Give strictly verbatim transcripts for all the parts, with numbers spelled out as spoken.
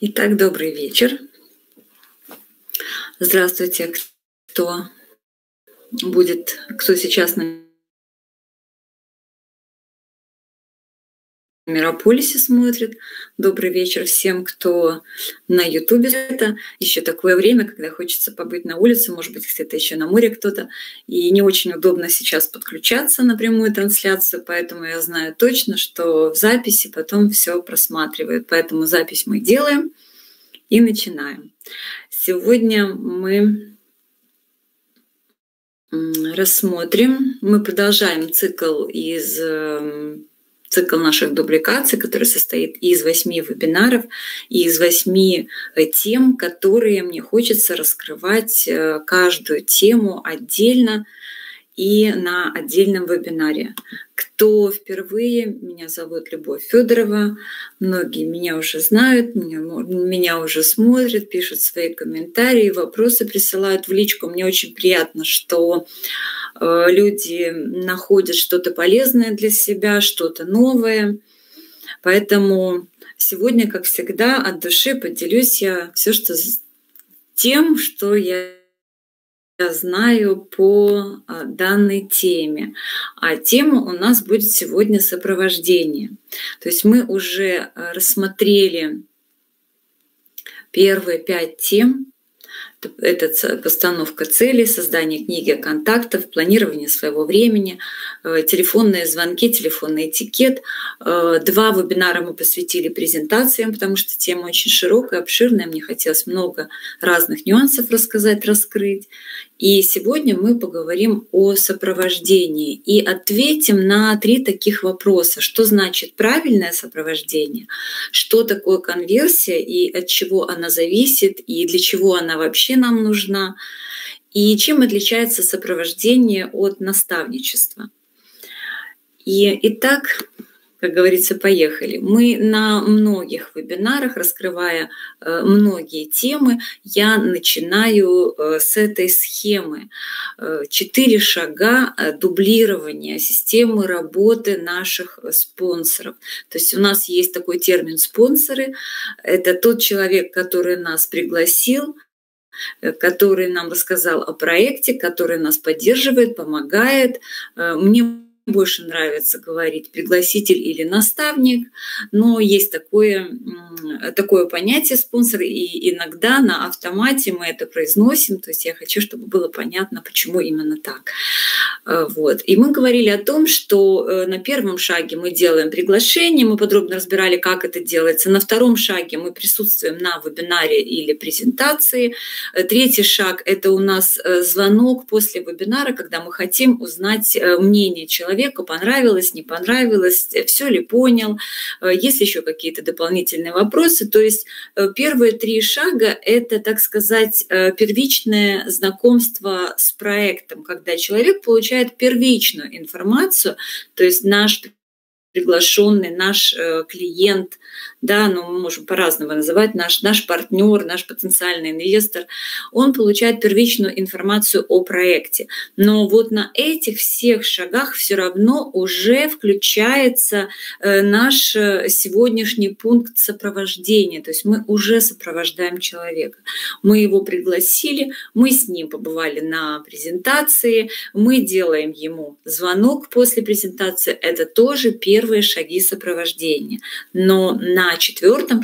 Итак, добрый вечер. Здравствуйте, кто будет, кто сейчас на Мирополисе смотрит. Добрый вечер всем, кто на Ютубе. Это еще такое время, когда хочется побыть на улице, может быть, где-то еще на море кто-то. И не очень удобно сейчас подключаться на прямую трансляцию, поэтому я знаю точно, что в записи потом все просматривают. Поэтому запись мы делаем и начинаем. Сегодня мы рассмотрим, мы продолжаем цикл из цикл наших дубликаций, который состоит из восьми вебинаров и из восьми тем, которые мне хочется раскрывать каждую тему отдельно и на отдельном вебинаре. Кто впервые, меня зовут Любовь Федорова, многие меня уже знают, меня, меня уже смотрят, пишут свои комментарии, вопросы присылают в личку. Мне очень приятно, что э, люди находят что-то полезное для себя, что-то новое. Поэтому сегодня, как всегда, от души поделюсь я все, что тем, что я Я знаю по данной теме. А тема у нас будет сегодня сопровождение. То есть мы уже рассмотрели первые пять тем. Это постановка целей, создание книги контактов, планирование своего времени, телефонные звонки, телефонный этикет. Два вебинара мы посвятили презентациям, потому что тема очень широкая, обширная. Мне хотелось много разных нюансов рассказать, раскрыть. И сегодня мы поговорим о сопровождении и ответим на три таких вопроса. Что значит правильное сопровождение? Что такое конверсия и от чего она зависит? И для чего она вообще нам нужна? И чем отличается сопровождение от наставничества? И, итак, как говорится, поехали. Мы на многих вебинарах, раскрывая э, многие темы, я начинаю э, с этой схемы. Э, четыре шага дублирования системы работы наших спонсоров. То есть у нас есть такой термин «спонсоры». Это тот человек, который нас пригласил, который нам рассказал о проекте, который нас поддерживает, помогает. Э, мне больше нравится говорить пригласитель или наставник, но есть такое, такое понятие спонсор, и иногда на автомате мы это произносим, то есть я хочу, чтобы было понятно, почему именно так. Вот. И мы говорили о том, что на первом шаге мы делаем приглашение, мы подробно разбирали, как это делается. На втором шаге мы присутствуем на вебинаре или презентации. Третий шаг – это у нас звонок после вебинара, когда мы хотим узнать мнение человека, человеку понравилось, не понравилось, все ли понял, есть еще какие-то дополнительные вопросы. То есть первые три шага – это, так сказать, первичное знакомство с проектом, когда человек получает первичную информацию, то есть наш приглашенный, наш клиент, да, ну, мы можем по-разному называть, наш, наш партнер, наш потенциальный инвестор, он получает первичную информацию о проекте. Но вот на этих всех шагах все равно уже включается наш сегодняшний пункт сопровождения. То есть мы уже сопровождаем человека. Мы его пригласили, мы с ним побывали на презентации, мы делаем ему звонок после презентации. Это тоже первый первые шаги сопровождения. Но на четвертом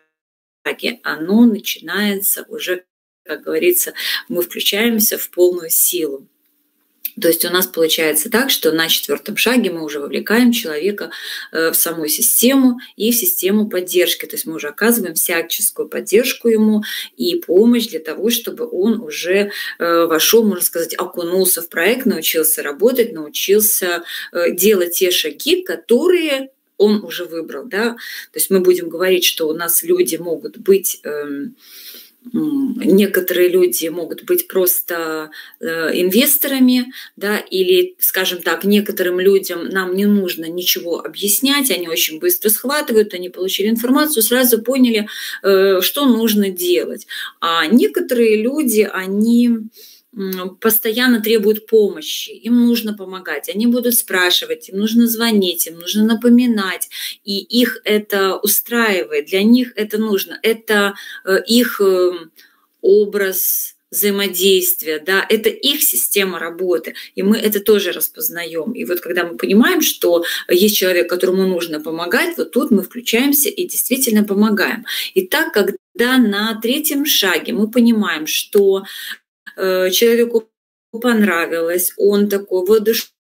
шаге оно начинается уже, как говорится, мы включаемся в полную силу. То есть у нас получается так, что на четвертом шаге мы уже вовлекаем человека в саму систему и в систему поддержки. То есть мы уже оказываем всяческую поддержку ему и помощь для того, чтобы он уже вошел, можно сказать, окунулся в проект, научился работать, научился делать те шаги, которые он уже выбрал. Да? То есть мы будем говорить, что у нас люди могут быть... Некоторые люди могут быть просто инвесторами, да, или, скажем так, некоторым людям нам не нужно ничего объяснять, они очень быстро схватывают, они получили информацию, сразу поняли, что нужно делать. А некоторые люди, они постоянно требуют помощи, им нужно помогать, они будут спрашивать, им нужно звонить, им нужно напоминать, и их это устраивает, для них это нужно, это их образ взаимодействия, да, это их система работы, и мы это тоже распознаем. И вот когда мы понимаем, что есть человек, которому нужно помогать, вот тут мы включаемся и действительно помогаем. И так, когда на третьем шаге мы понимаем, что э, человеку понравилось, он такой воодушевлен,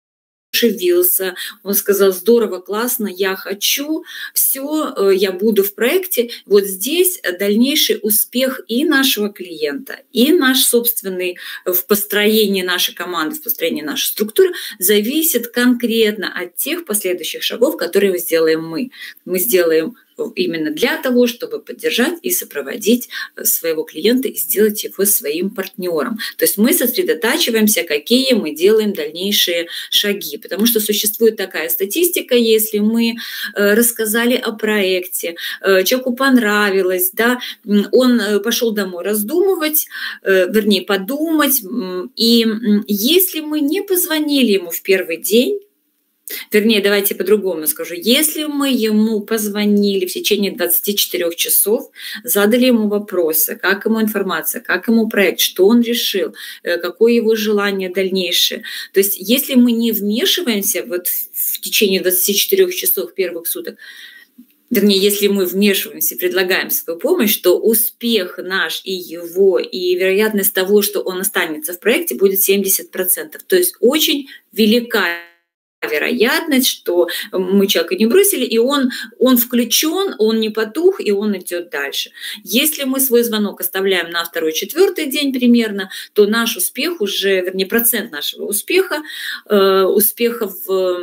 он сказал: здорово, классно, я хочу, все, я буду в проекте. Вот здесь дальнейший успех и нашего клиента, и наш собственный в построении нашей команды, в построении нашей структуры зависит конкретно от тех последующих шагов, которые сделаем мы. Мы сделаем именно для того, чтобы поддержать и сопроводить своего клиента и сделать его своим партнером. То есть мы сосредотачиваемся, какие мы делаем дальнейшие шаги. Потому что существует такая статистика: если мы рассказали о проекте, человеку понравилось, да, он пошел домой раздумывать, вернее, подумать, и если мы не позвонили ему в первый день, Вернее, давайте по-другому скажу. Если мы ему позвонили в течение двадцати четырёх часов, задали ему вопросы, как ему информация, как ему проект, что он решил, какое его желание дальнейшее. То есть если мы не вмешиваемся вот в течение двадцати четырёх часов первых суток, вернее, если мы вмешиваемся и предлагаем свою помощь, то успех наш и его, и вероятность того, что он останется в проекте, будет семьдесят процентов. То есть очень велика вероятность, что мы человека не бросили, и он, он включен, он не потух, и он идет дальше. Если мы свой звонок оставляем на второй, четвертый день примерно, то наш успех уже, вернее, процент нашего успеха, э, успеха в,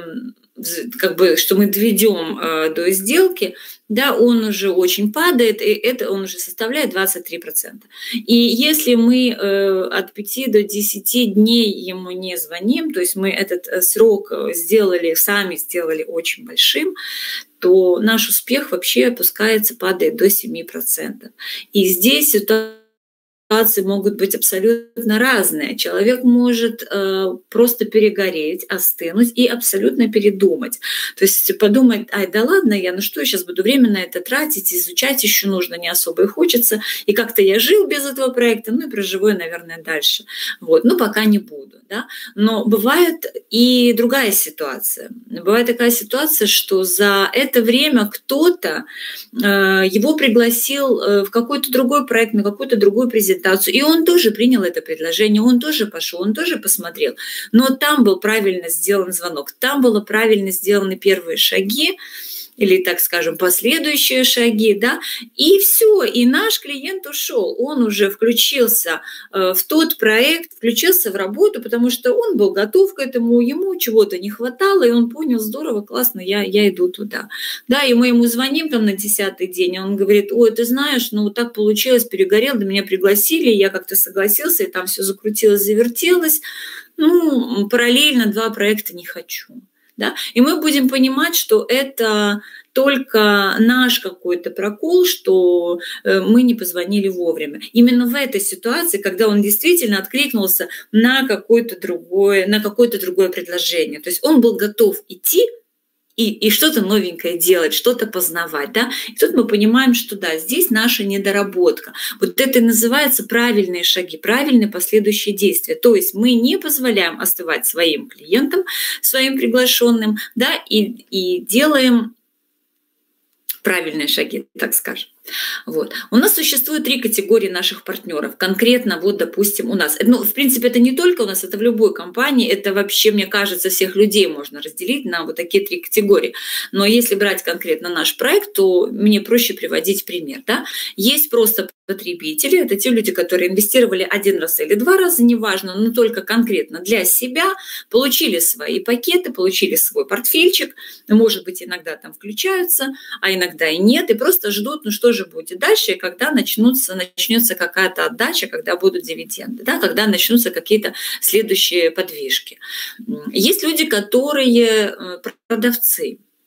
как бы, что мы доведем э, до сделки, да, он уже очень падает, и это он уже составляет двадцать три процента. И если мы э, от пяти до десяти дней ему не звоним, то есть мы этот срок сделали, сами сделали очень большим, то наш успех вообще опускается, падает до семи процентов. И здесь ситуация Ситуации могут быть абсолютно разные. Человек может э, просто перегореть, остынуть и абсолютно передумать. То есть подумать: ай, да ладно я, ну что я сейчас буду время на это тратить, изучать еще нужно, не особо и хочется. И как-то я жил без этого проекта, ну и проживу я, наверное, дальше. Вот. Ну пока не буду. Да? Но бывает и другая ситуация. Бывает такая ситуация, что за это время кто-то э, его пригласил э, в какой-то другой проект, на какую-то другую презентацию, и он тоже принял это предложение, он тоже пошел, он тоже посмотрел. Но там был правильно сделан звонок, там было правильно сделаны первые шаги, или, так скажем, последующие шаги, да, и все, и наш клиент ушел, он уже включился в тот проект, включился в работу, потому что он был готов к этому, ему чего-то не хватало, и он понял: здорово, классно, я, я иду туда, да, и мы ему звоним там на десятый день, и он говорит: ой, ты знаешь, ну так получилось, перегорел, да меня пригласили, я как-то согласился, и там все закрутилось, завертелось, ну, параллельно два проекта не хочу. Да? И мы будем понимать, что это только наш какой-то прокол, что мы не позвонили вовремя. Именно в этой ситуации, когда он действительно откликнулся на какое-то другое, на какое-то другое предложение. То есть он был готов идти и, и что-то новенькое делать, что-то познавать. Да? И тут мы понимаем, что да, здесь наша недоработка. Вот это и называется правильные шаги, правильные последующие действия. То есть мы не позволяем остывать своим клиентам, своим приглашенным, да, и, и делаем правильные шаги, так скажем. Вот. У нас существует три категории наших партнеров. Конкретно, вот, допустим, у нас. Ну, в принципе, это не только у нас, это в любой компании. Это вообще, мне кажется, всех людей можно разделить на вот такие три категории. Но если брать конкретно наш проект, то мне проще приводить пример. Да? Есть просто потребители, это те люди, которые инвестировали один раз или два раза, неважно, но только конкретно для себя, получили свои пакеты, получили свой портфельчик, может быть, иногда там включаются, а иногда и нет, и просто ждут, ну что же будет дальше, когда начнутся, начнется какая-то отдача, когда будут дивиденды, да, когда начнутся какие-то следующие подвижки. Есть люди, которые продавцы.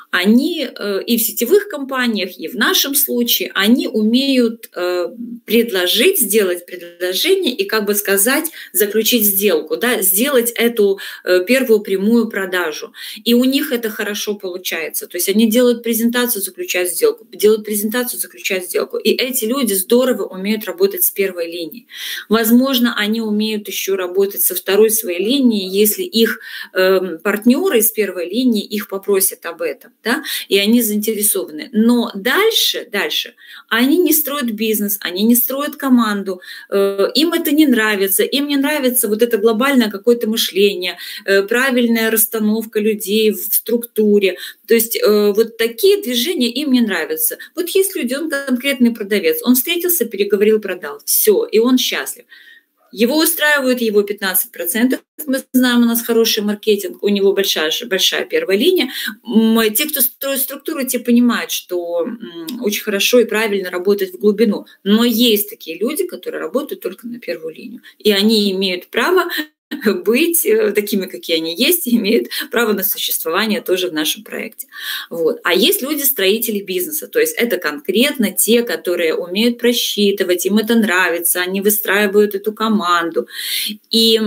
они и в сетевых компаниях, и в нашем случае, они умеют предложить, сделать предложение и, как бы сказать, заключить сделку, да, сделать эту первую прямую продажу. И у них это хорошо получается. То есть они делают презентацию, заключают сделку, делают презентацию, заключают сделку. И эти люди здорово умеют работать с первой линией. Возможно, они умеют еще работать со второй своей линией, если их э, партнеры из первой линии их попросят об этом, да, и они заинтересованы. Но дальше, дальше они не строят бизнес, они не строят команду, э, им это не нравится, им не нравится вот это глобальное какое-то мышление, э, правильная расстановка людей в структуре. То есть э, вот такие движения им не нравятся. Вот есть люди, он конкретный продавец, он встретился, переговорил, продал, все, и он счастлив. Его устраивают его пятнадцать процентов. Мы знаем, у нас хороший маркетинг, у него большая, большая первая линия. Те, кто строит структуру, те понимают, что очень хорошо и правильно работать в глубину. Но есть такие люди, которые работают только на первую линию. И они имеют право быть такими, какие они есть, и имеют право на существование тоже в нашем проекте. Вот. А есть люди-строители бизнеса, то есть это конкретно те, которые умеют просчитывать, им это нравится, они выстраивают эту команду. И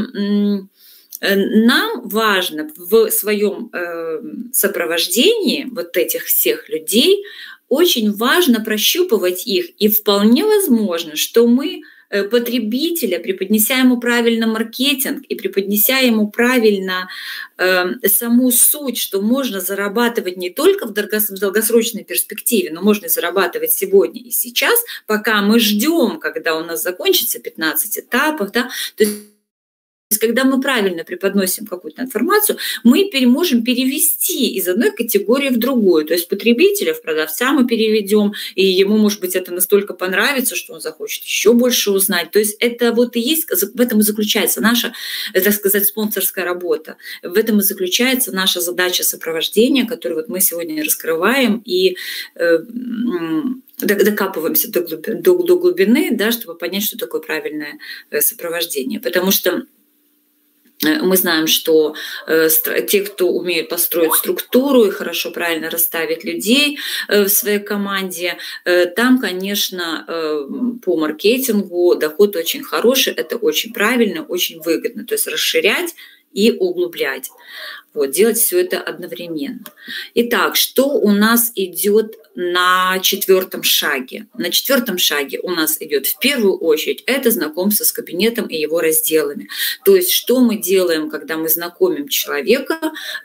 нам важно в своем сопровождении вот этих всех людей, очень важно прощупывать их, и вполне возможно, что мы потребителя, преподнеся ему правильно маркетинг и преподнеся ему правильно э, саму суть, что можно зарабатывать не только в долгосрочной перспективе, но можно зарабатывать сегодня и сейчас, пока мы ждем, когда у нас закончится пятнадцать этапов, да, то есть То есть, когда мы правильно преподносим какую-то информацию, мы можем перевести из одной категории в другую. То есть потребителя в продавца мы переведем, и ему, может быть, это настолько понравится, что он захочет еще больше узнать. То есть это вот и есть, в этом и заключается наша, так сказать, спонсорская работа. В этом и заключается наша задача сопровождения, которую вот мы сегодня раскрываем и э, докапываемся до глубины, до, до глубины, да, чтобы понять, что такое правильное сопровождение. Потому что мы знаем, что э, те, кто умеют построить структуру и хорошо, правильно расставить людей э, в своей команде, э, там, конечно, э, по маркетингу доход очень хороший, это очень правильно, очень выгодно. То есть расширять и углублять. Вот, делать все это одновременно. Итак, что у нас идет на четвертом шаге? На четвертом шаге у нас идет в первую очередь это знакомство с кабинетом и его разделами. То есть, что мы делаем, когда мы знакомим человека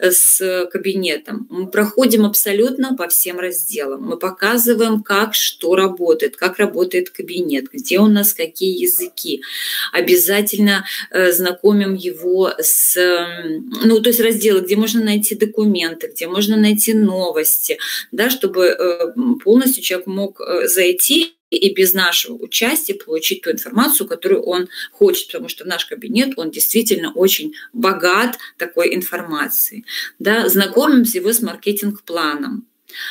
с кабинетом? Мы проходим абсолютно по всем разделам. Мы показываем, как что работает, как работает кабинет, где у нас какие языки. Обязательно знакомим его с, ну, то есть раздел, где можно найти документы, где можно найти новости, да, чтобы полностью человек мог зайти и без нашего участия получить ту информацию, которую он хочет, потому что наш кабинет, он действительно очень богат такой информацией. Да. Знакомимся его с маркетинг-планом,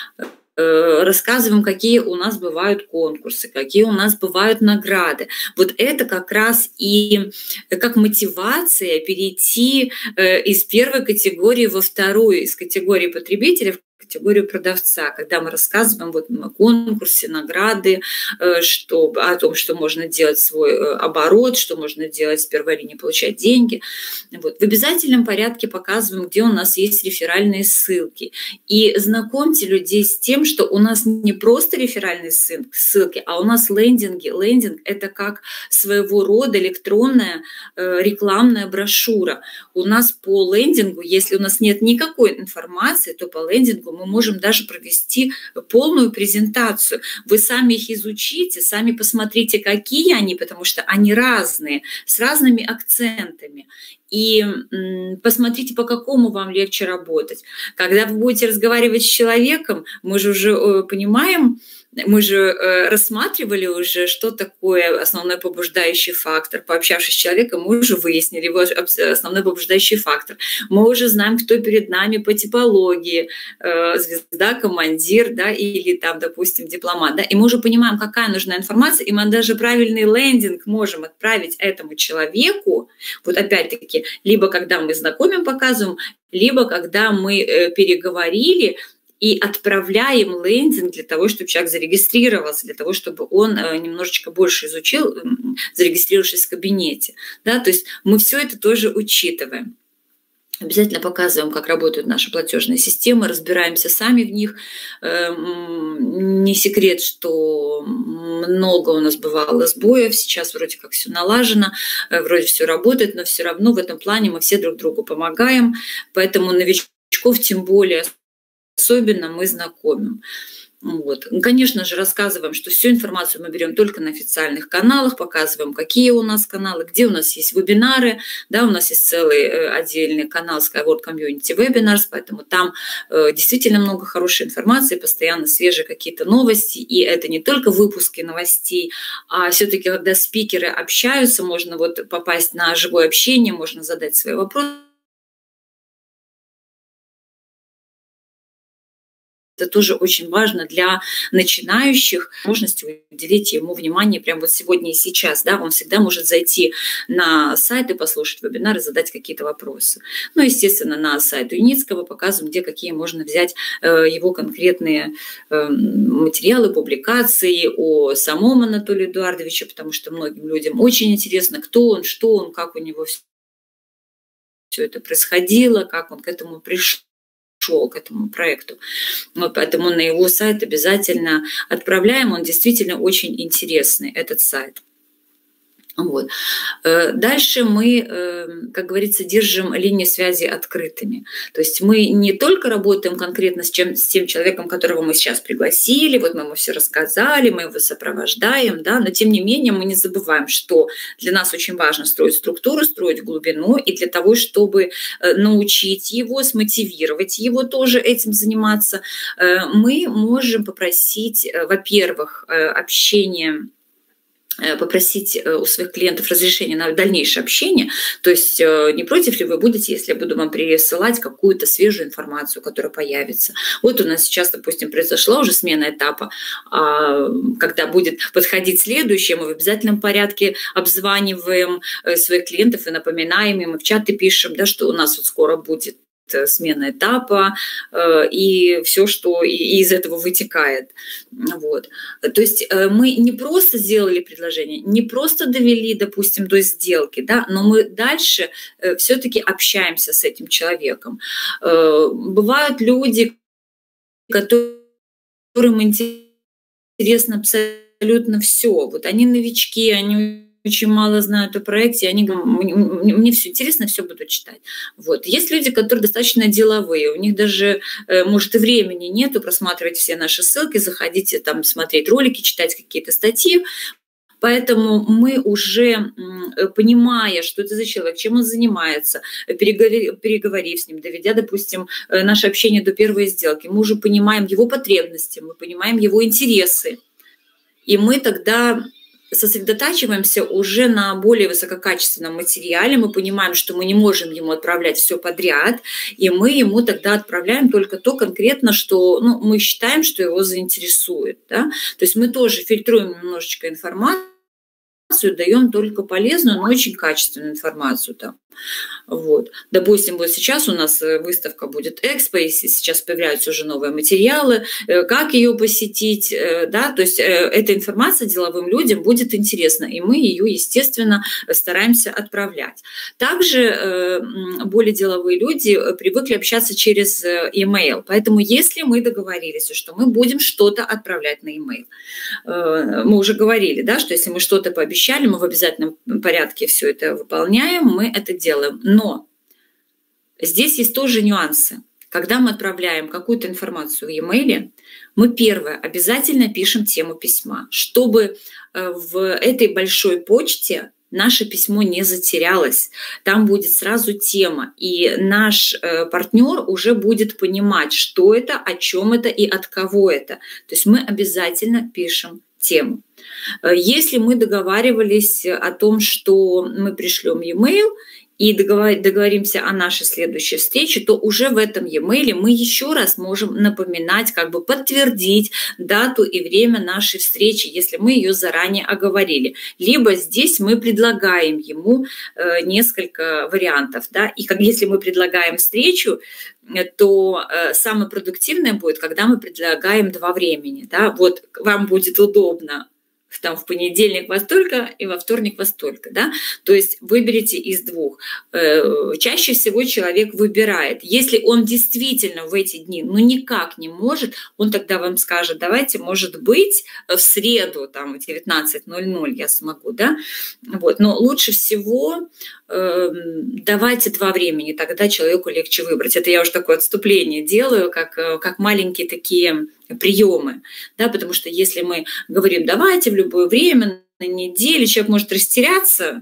рассказываем, какие у нас бывают конкурсы, какие у нас бывают награды. Вот это как раз и как мотивация перейти из первой категории во вторую, из категории потребителя в категорию продавца, когда мы рассказываем вот на конкурсе, награды, что, о том, что можно делать свой оборот, что можно делать с первой линии, получать деньги. Вот. В обязательном порядке показываем, где у нас есть реферальные ссылки. И знакомьте людей с тем, что у нас не просто реферальные ссылки, а у нас лендинги. Лендинг – это как своего рода электронная рекламная брошюра. У нас по лендингу, если у нас нет никакой информации, то по лендингу мы можем даже провести полную презентацию. Вы сами их изучите, сами посмотрите, какие они, потому что они разные, с разными акцентами. И посмотрите, по какому вам легче работать. Когда вы будете разговаривать с человеком, мы же уже понимаем, мы же рассматривали уже, что такое основной побуждающий фактор. Пообщавшись с человеком, мы уже выяснили его основной побуждающий фактор. Мы уже знаем, кто перед нами по типологии, звезда, командир, да, или там, допустим, дипломат. Да, и мы уже понимаем, какая нужна информация, и мы даже правильный лендинг можем отправить этому человеку, вот опять-таки, либо когда мы знакомим, показываем, либо когда мы переговорили, и отправляем лендинг для того, чтобы человек зарегистрировался, для того, чтобы он немножечко больше изучил, зарегистрировавшись в кабинете. Да? То есть мы все это тоже учитываем. Обязательно показываем, как работают наши платежные системы, разбираемся сами в них. Не секрет, что много у нас бывало сбоев, сейчас вроде как все налажено, вроде все работает, но все равно в этом плане мы все друг другу помогаем, поэтому новичков тем более особенно мы знакомим. Вот. Конечно же, рассказываем, что всю информацию мы берем только на официальных каналах, показываем, какие у нас каналы, где у нас есть вебинары. Да, у нас есть целый отдельный канал Skyward Community Webinars, поэтому там действительно много хорошей информации, постоянно свежие какие-то новости. И это не только выпуски новостей, а все-таки, когда спикеры общаются, можно вот попасть на живое общение, можно задать свои вопросы. Это тоже очень важно для начинающих, возможности уделить ему внимание прямо вот сегодня и сейчас. Да? Он всегда может зайти на сайт и послушать вебинар и задать какие-то вопросы. Ну, естественно, на сайт Юницкого показываем, где какие можно взять его конкретные материалы, публикации о самом Анатолии Эдуардовиче, потому что многим людям очень интересно, кто он, что он, как у него все это происходило, как он к этому пришел. шел к этому проекту. Вот поэтому на его сайт обязательно отправляем. Он действительно очень интересный, этот сайт. Вот. Дальше мы, как говорится, держим линии связи открытыми. То есть мы не только работаем конкретно с, чем, с тем человеком, которого мы сейчас пригласили, вот мы ему все рассказали, мы его сопровождаем, да, но тем не менее мы не забываем, что для нас очень важно строить структуру, строить глубину, и для того, чтобы научить его, смотивировать его тоже этим заниматься, мы можем попросить, во-первых, общение попросить у своих клиентов разрешения на дальнейшее общение. То есть не против ли вы будете, если я буду вам присылать какую-то свежую информацию, которая появится. Вот у нас сейчас, допустим, произошла уже смена этапа, когда будет подходить следующее, мы в обязательном порядке обзваниваем своих клиентов и напоминаем им, и в чаты пишем, да, что у нас вот скоро будет смена этапа и все, что из этого вытекает. Вот. То есть мы не просто сделали предложение, не просто довели, допустим, до сделки, да, но мы дальше все-таки общаемся с этим человеком. Бывают люди, которым интересно абсолютно все. Вот они новички, они очень мало знают о проекте, они говорят, мне, мне все интересно, все буду читать. Вот. Есть люди, которые достаточно деловые, у них даже, может, и времени нету просматривать все наши ссылки, заходите там смотреть ролики, читать какие-то статьи. Поэтому мы уже, понимая, что это за человек, чем он занимается, переговорив, переговорив с ним, доведя, допустим, наше общение до первой сделки, мы уже понимаем его потребности, мы понимаем его интересы. И мы тогда сосредотачиваемся уже на более высококачественном материале, мы понимаем, что мы не можем ему отправлять все подряд, и мы ему тогда отправляем только то конкретно, что, ну, мы считаем, что его заинтересует. Да? То есть мы тоже фильтруем немножечко информацию, даем только полезную, но очень качественную информацию там. Вот. Допустим, вот сейчас у нас выставка будет Экспо, и сейчас появляются уже новые материалы, как ее посетить, да, то есть эта информация деловым людям будет интересна, и мы ее, естественно, стараемся отправлять. Также более деловые люди привыкли общаться через e-mail, поэтому если мы договорились, что мы будем что-то отправлять на e-mail, мы уже говорили, да, что если мы что-то пообещали, мы в обязательном порядке все это выполняем, мы это делаем. Но здесь есть тоже нюансы. Когда мы отправляем какую-то информацию в e-mail, мы первое обязательно пишем тему письма, чтобы в этой большой почте наше письмо не затерялось. Там будет сразу тема, и наш партнер уже будет понимать, что это, о чем это и от кого это. То есть мы обязательно пишем тему. Если мы договаривались о том, что мы пришлем e-mail, и договоримся о нашей следующей встрече, то уже в этом e-mail мы еще раз можем напоминать, как бы подтвердить дату и время нашей встречи, если мы ее заранее оговорили. Либо здесь мы предлагаем ему несколько вариантов. Да? И как, если мы предлагаем встречу, то самое продуктивное будет, когда мы предлагаем два времени. Да? Вот вам будет удобно там в понедельник во столько и во вторник во столько, да, то есть выберите из двух. Чаще всего человек выбирает. Если он действительно в эти дни, ну, никак не может, он тогда вам скажет: давайте, может быть, в среду, там, в девятнадцать ноль ноль я смогу, да, вот, но лучше всего э, давайте два времени, тогда человеку легче выбрать. Это я уже такое отступление делаю, как, как маленькие такие приемы, да, потому что если мы говорим давайте в любое время, на неделе, человек может растеряться,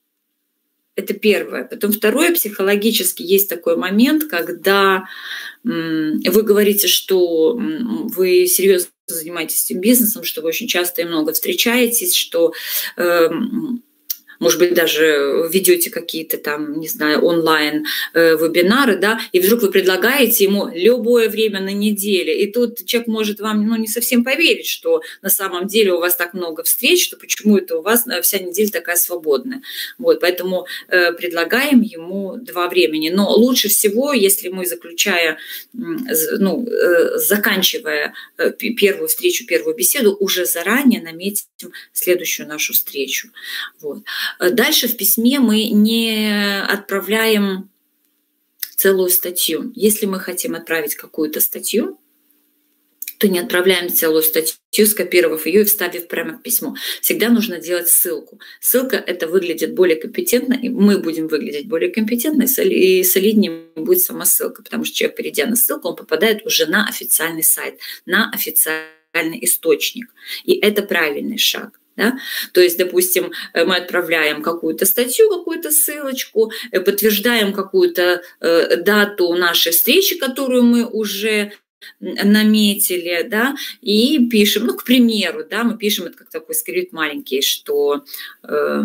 это первое. Потом второе, психологически есть такой момент, когда вы говорите, что вы серьезно занимаетесь этим бизнесом, что вы очень часто и много встречаетесь, что может быть, даже ведете какие-то там, не знаю, онлайн-вебинары, да, и вдруг вы предлагаете ему любое время на неделе, и тут человек может вам, ну, не совсем поверить, что на самом деле у вас так много встреч, что почему это у вас вся неделя такая свободная. Вот, поэтому э, предлагаем ему два времени. Но лучше всего, если мы, заключая, ну, э, заканчивая первую встречу, первую беседу, уже заранее наметим следующую нашу встречу. Вот. Дальше в письме мы не отправляем целую статью. Если мы хотим отправить какую-то статью, то не отправляем целую статью, скопировав ее и вставив прямо в письмо. Всегда нужно делать ссылку. Ссылка — это выглядит более компетентно, и мы будем выглядеть более компетентно, и солиднее будет сама ссылка, потому что человек, перейдя на ссылку, он попадает уже на официальный сайт, на официальный источник. И это правильный шаг. Да? То есть, допустим, мы отправляем какую-то статью, какую-то ссылочку, подтверждаем какую-то дату нашей встречи, которую мы уже наметили, да, и пишем, ну, к примеру, да, мы пишем, это как такой скрипт маленький, что э,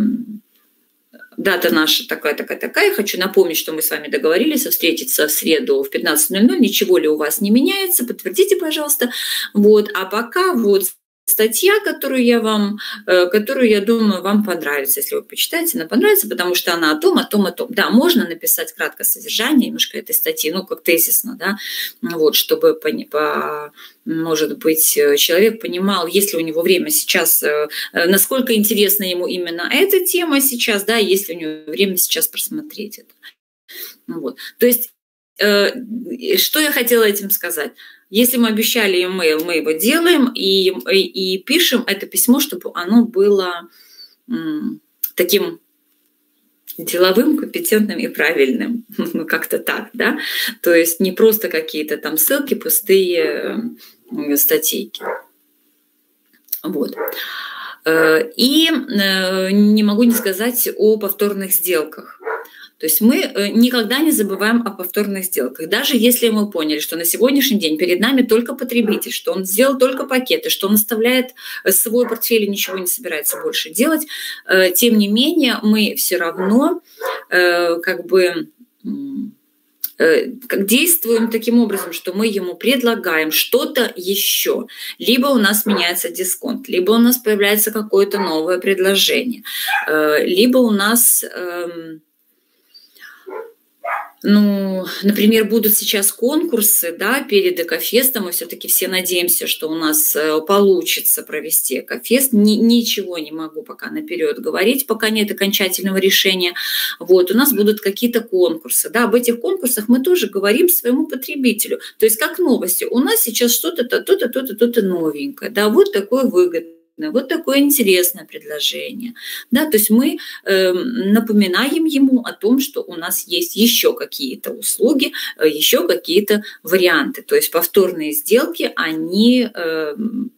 дата наша такая-такая-такая, хочу напомнить, что мы с вами договорились встретиться в среду в пятнадцать ноль ноль, ничего ли у вас не меняется, подтвердите, пожалуйста, вот, а пока вот статья, которую я вам, которую, я думаю, вам понравится, если вы почитаете, она понравится, потому что она о том, о том, о том. Да, можно написать краткое содержание немножко этой статьи, ну, как тезисно, да, вот, чтобы, по, по, может быть, человек понимал, есть ли у него время сейчас, насколько интересна ему именно эта тема сейчас, да, есть ли у него время сейчас просмотреть это. Вот. То есть, что я хотела этим сказать? Если мы обещали email, мы его делаем и, и, и пишем это письмо, чтобы оно было м, таким деловым, компетентным и правильным. Ну, как-то так, да? То есть не просто какие-то там ссылки, пустые э, статейки. Вот. И э, не могу не сказать о повторных сделках. То есть мы никогда не забываем о повторных сделках. Даже если мы поняли, что на сегодняшний день перед нами только потребитель, что он сделал только пакеты, что он оставляет свой портфель и ничего не собирается больше делать, тем не менее мы все равно как бы действуем таким образом, что мы ему предлагаем что-то еще. Либо у нас меняется дисконт, либо у нас появляется какое-то новое предложение, либо у нас... Ну, например, будут сейчас конкурсы, да, перед Экофестом, мы все-таки все надеемся, что у нас получится провести Экофест. Ни, ничего не могу пока наперед говорить, пока нет окончательного решения. Вот, у нас будут какие-то конкурсы, да, об этих конкурсах мы тоже говорим своему потребителю. То есть как новости, у нас сейчас что-то, то-то, то-то, то-то новенькое, да, вот такое выгодное. Вот такое интересное предложение. Да, то есть мы э, напоминаем ему о том, что у нас есть еще какие-то услуги, э, еще какие-то варианты. То есть повторные сделки, они э,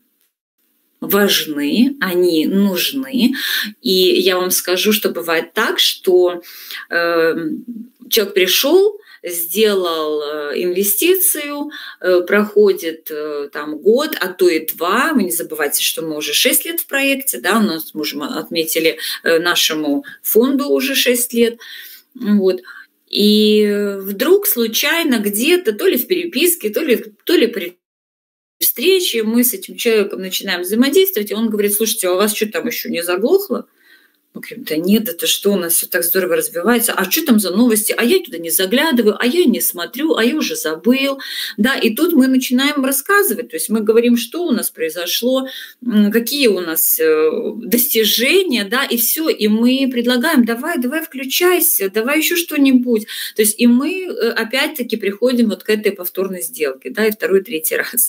важны, они нужны. И я вам скажу, что бывает так, что э, человек пришел, сделал инвестицию, проходит там год, а то и два. Вы не забывайте, что мы уже шесть лет в проекте, да, у нас мы уже отметили нашему фонду уже шесть лет. Вот. И вдруг случайно где-то, то ли в переписке, то ли, то ли при встрече мы с этим человеком начинаем взаимодействовать, и он говорит: слушайте, а у вас что там еще не заглохло? Мы говорим: да нет, это что, у нас все так здорово развивается, а что там за новости, а я туда не заглядываю, а я не смотрю, а я уже забыл, да, и тут мы начинаем рассказывать, то есть мы говорим, что у нас произошло, какие у нас достижения, да, и все, и мы предлагаем: давай, давай включайся, давай еще что-нибудь, то есть и мы опять-таки приходим вот к этой повторной сделке, да, и второй, третий раз.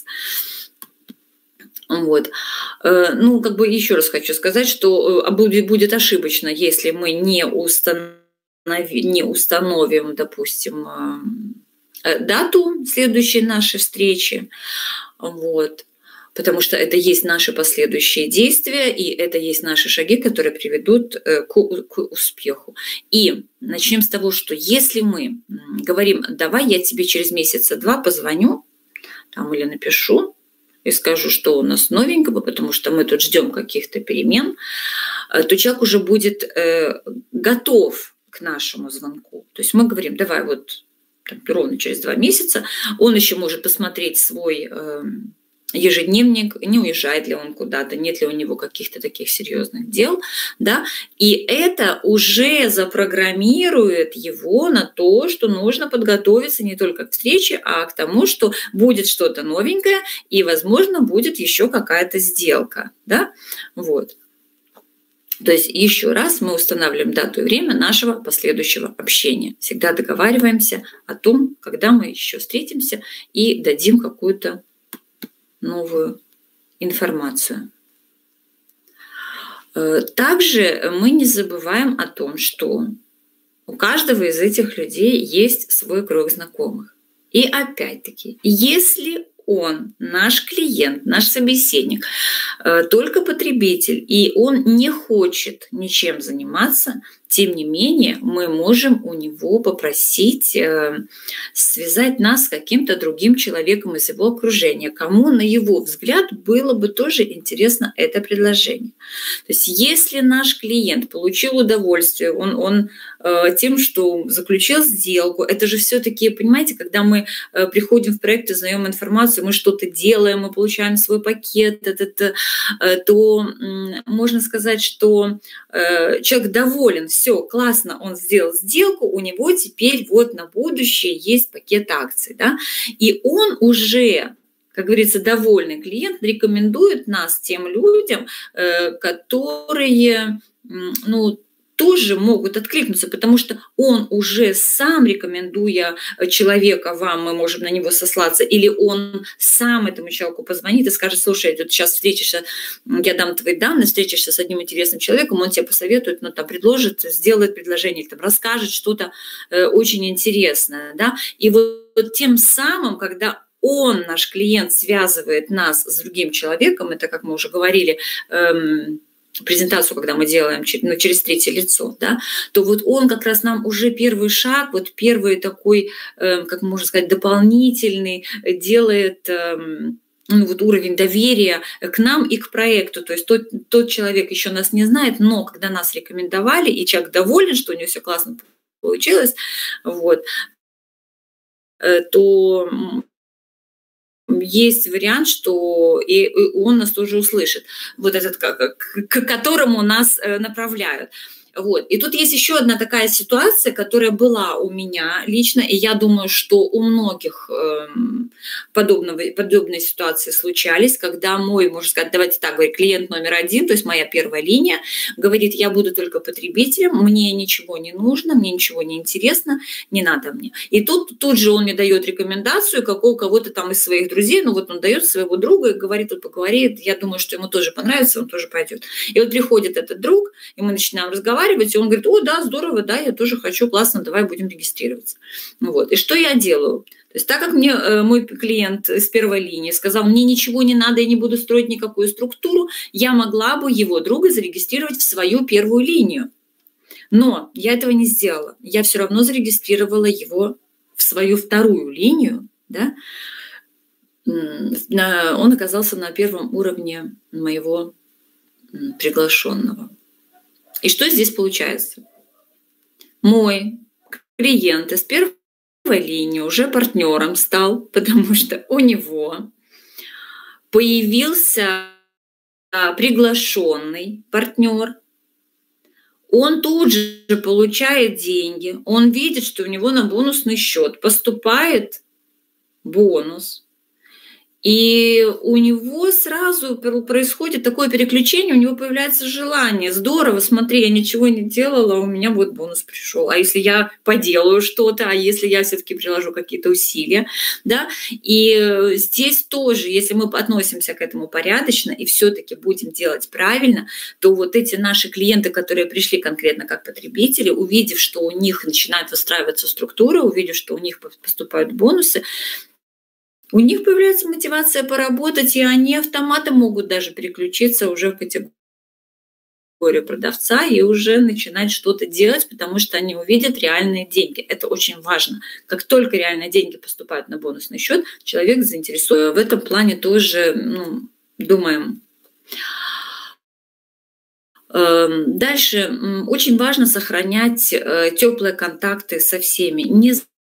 Вот. Ну, как бы еще раз хочу сказать, что будет ошибочно, если мы не, установ... не установим, допустим, дату следующей нашей встречи, вот. Потому что это есть наши последующие действия, и это есть наши шаги, которые приведут к, к успеху. И начнем с того, что если мы говорим: давай я тебе через месяца два позвоню там, или напишу, и скажу, что у нас новенького, потому что мы тут ждем каких-то перемен, то человек уже будет э, готов к нашему звонку. То есть мы говорим: давай вот там, ровно через два месяца, он еще может посмотреть свой э, ежедневник, не уезжает ли он куда-то, нет ли у него каких-то таких серьезных дел, да, и это уже запрограммирует его на то, что нужно подготовиться не только к встрече, а к тому, что будет что-то новенькое и, возможно, будет еще какая-то сделка, да, вот. То есть еще раз мы устанавливаем дату и время нашего последующего общения. Всегда договариваемся о том, когда мы еще встретимся, и дадим какую-то новую информацию. Также мы не забываем о том, что у каждого из этих людей есть свой круг знакомых. И опять-таки, если он, наш клиент, наш собеседник, только потребитель, и он не хочет ничем заниматься, тем не менее мы можем у него попросить связать нас с каким-то другим человеком из его окружения, кому, на его взгляд, было бы тоже интересно это предложение. То есть если наш клиент получил удовольствие, он, он тем, что заключил сделку, это же все-таки, понимаете, когда мы приходим в проект, узнаем информацию, мы что-то делаем, мы получаем свой пакет, этот, то можно сказать, что человек доволен, все, классно, он сделал сделку, у него теперь вот на будущее есть пакет акций, да, и он уже, как говорится, довольный клиент рекомендует нас тем людям, которые, ну, тоже могут откликнуться, потому что он уже сам, рекомендуя человека вам, мы можем на него сослаться, или он сам этому человеку позвонит и скажет: слушай, тут сейчас встретишься, я дам твои данные, встретишься с одним интересным человеком, он тебе посоветует, ну, там, предложит, сделает предложение, или там, расскажет что-то э, очень интересное, да, и вот, вот тем самым, когда он, наш клиент, связывает нас с другим человеком, это, как мы уже говорили, эм, презентацию, когда мы делаем ну, через третье лицо, да, то вот он как раз нам уже первый шаг, вот первый такой, э, как можно сказать, дополнительный делает э, ну, вот уровень доверия к нам и к проекту. То есть тот, тот человек еще нас не знает, но когда нас рекомендовали, и человек доволен, что у него все классно получилось, вот, э, то есть вариант, что и он нас тоже услышит, вот этот, к, к которому нас направляют. Вот. И тут есть еще одна такая ситуация, которая была у меня лично, и я думаю, что у многих э, подобного, подобные ситуации случались, когда мой, можно сказать, давайте так говорить, клиент номер один, то есть моя первая линия, говорит: я буду только потребителем, мне ничего не нужно, мне ничего не интересно, не надо мне. И тут, тут же он мне дает рекомендацию какого, кого-то там из своих друзей, ну вот он дает своего друга и говорит: вот поговорит, я думаю, что ему тоже понравится, он тоже пойдет. И вот приходит этот друг, и мы начинаем разговаривать, и он говорит: о, да, здорово, да, я тоже хочу, классно, давай будем регистрироваться. Вот. И что я делаю? То есть так как мне э, мой клиент из первой линии сказал: мне ничего не надо, я не буду строить никакую структуру, я могла бы его друга зарегистрировать в свою первую линию. Но я этого не сделала. Я все равно зарегистрировала его в свою вторую линию, да? Он оказался на первом уровне моего приглашенного. И что здесь получается? Мой клиент из первой линии уже партнером стал, потому что у него появился приглашенный партнер. Он тут же получает деньги, он видит, что у него на бонусный счет поступает бонус. И у него сразу происходит такое переключение, у него появляется желание. Здорово, смотри, я ничего не делала, у меня вот бонус пришел. А если я поделаю что-то, а если я все-таки приложу какие-то усилия, да? И здесь тоже, если мы относимся к этому порядочно и все-таки будем делать правильно, то вот эти наши клиенты, которые пришли конкретно как потребители, увидев, что у них начинает выстраиваться структура, увидев, что у них поступают бонусы, у них появляется мотивация поработать, и они автоматом могут даже переключиться уже в категорию продавца и уже начинать что-то делать, потому что они увидят реальные деньги. Это очень важно. Как только реальные деньги поступают на бонусный счет, человек заинтересован. В этом плане тоже, ну, думаем. Дальше очень важно сохранять теплые контакты со всеми. Не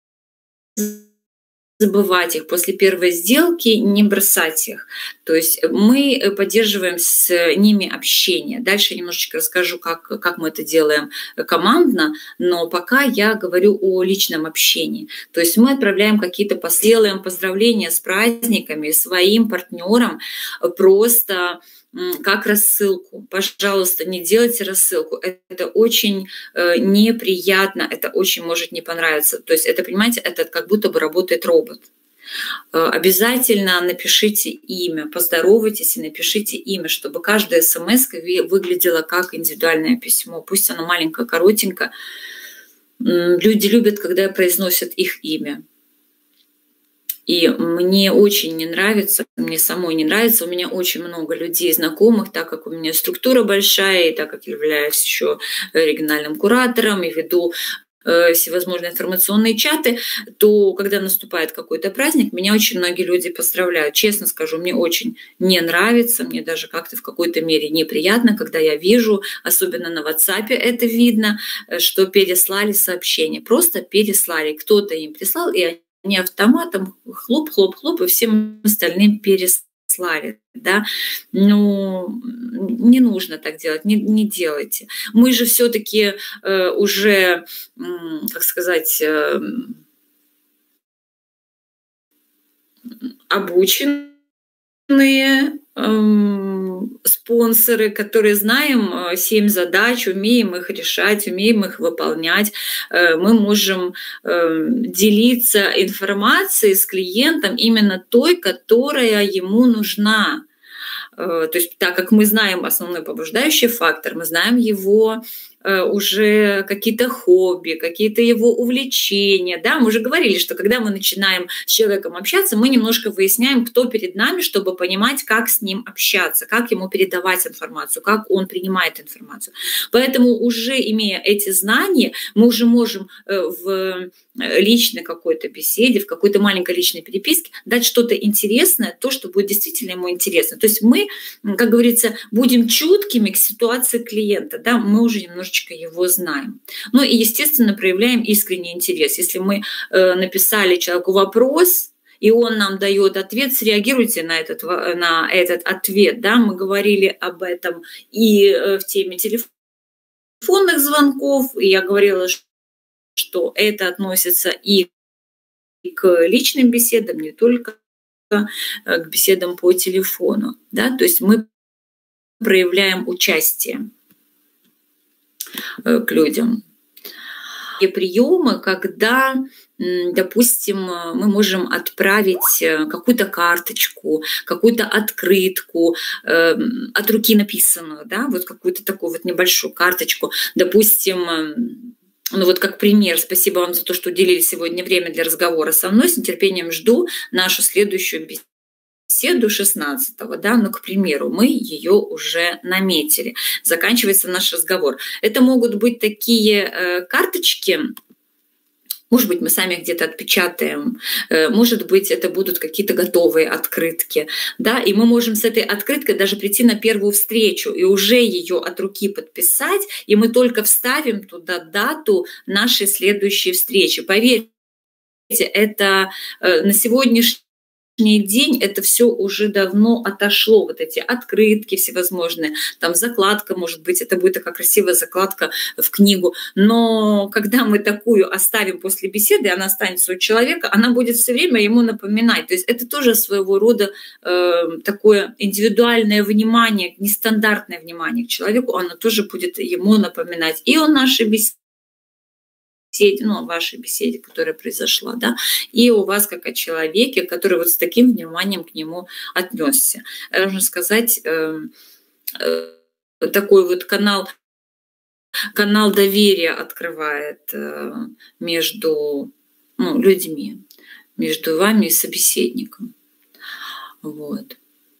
забывать их после первой сделки, не бросать их. То есть мы поддерживаем с ними общение. Дальше я немножечко расскажу, как, как мы это делаем командно, но пока я говорю о личном общении. То есть мы отправляем какие-то делаем поздравления с праздниками своим партнерам просто как рассылку. Пожалуйста, не делайте рассылку. Это очень э, неприятно, это очень может не понравиться. То есть это, понимаете, это как будто бы работает робот. Э, обязательно напишите имя, поздоровайтесь и напишите имя, чтобы каждая смс-ка выглядела как индивидуальное письмо. Пусть оно маленькое, коротенькое. Люди любят, когда произносят их имя. И мне очень не нравится, мне самой не нравится, у меня очень много людей знакомых, так как у меня структура большая, и так как я являюсь еще региональным куратором и веду всевозможные информационные чаты, то когда наступает какой-то праздник, меня очень многие люди поздравляют. Честно скажу, мне очень не нравится, мне даже как-то в какой-то мере неприятно, когда я вижу, особенно на WhatsApp это видно, что переслали сообщение, просто переслали, кто-то им прислал, и они Они автоматом хлоп-хлоп-хлоп и всем остальным переслали. Да? Ну, не нужно так делать, не, не делайте. Мы же все-таки э, уже, э, как сказать, э, обученные э, спонсоры, которые знаем семь задач, умеем их решать, умеем их выполнять. Мы можем делиться информацией с клиентом именно той, которая ему нужна. То есть так как мы знаем основной побуждающий фактор, мы знаем его уже какие-то хобби, какие-то его увлечения. Да? Мы уже говорили, что когда мы начинаем с человеком общаться, мы немножко выясняем, кто перед нами, чтобы понимать, как с ним общаться, как ему передавать информацию, как он принимает информацию. Поэтому уже имея эти знания, мы уже можем в личной какой-то беседе, в какой-то маленькой личной переписке дать что-то интересное, то, что будет действительно ему интересно. То есть мы, как говорится, будем чуткими к ситуации клиента, да? Мы уже немножечко его знаем. Ну и, естественно, проявляем искренний интерес. Если мы э, написали человеку вопрос, и он нам дает ответ, среагируйте на этот, на этот ответ. Да? Мы говорили об этом и в теме телефонных звонков, и я говорила, что это относится и к личным беседам, не только к беседам по телефону. Да? То есть мы проявляем участие к людям. И приемы, когда, допустим, мы можем отправить какую-то карточку, какую-то открытку от руки написанную, да, вот какую-то такую вот небольшую карточку, допустим. Ну вот как пример, спасибо вам за то, что уделили сегодня время для разговора со мной. С нетерпением жду нашу следующую беседу шестнадцатого. Да? Ну, к примеру, мы ее уже наметили. Заканчивается наш разговор. Это могут быть такие э, карточки, Может быть, мы сами где-то отпечатаем, может быть, это будут какие-то готовые открытки, да, и мы можем с этой открыткой даже прийти на первую встречу и уже ее от руки подписать, и мы только вставим туда дату нашей следующей встречи. Поверьте, это на сегодняшний день это все уже давно отошло, вот эти открытки всевозможные, там закладка, может быть, это будет такая красивая закладка в книгу, но когда мы такую оставим после беседы, она останется у человека, она будет все время ему напоминать, то есть это тоже своего рода э, такое индивидуальное внимание, нестандартное внимание к человеку, оно тоже будет ему напоминать и о нашей беседе, беседе, ну, о вашей беседе, которая произошла, да, и у вас как о человеке, который вот с таким вниманием к нему отнесся. Можно сказать, э, э, такой вот канал, канал доверия открывает э, между ну, людьми, между вами и собеседником. Вот.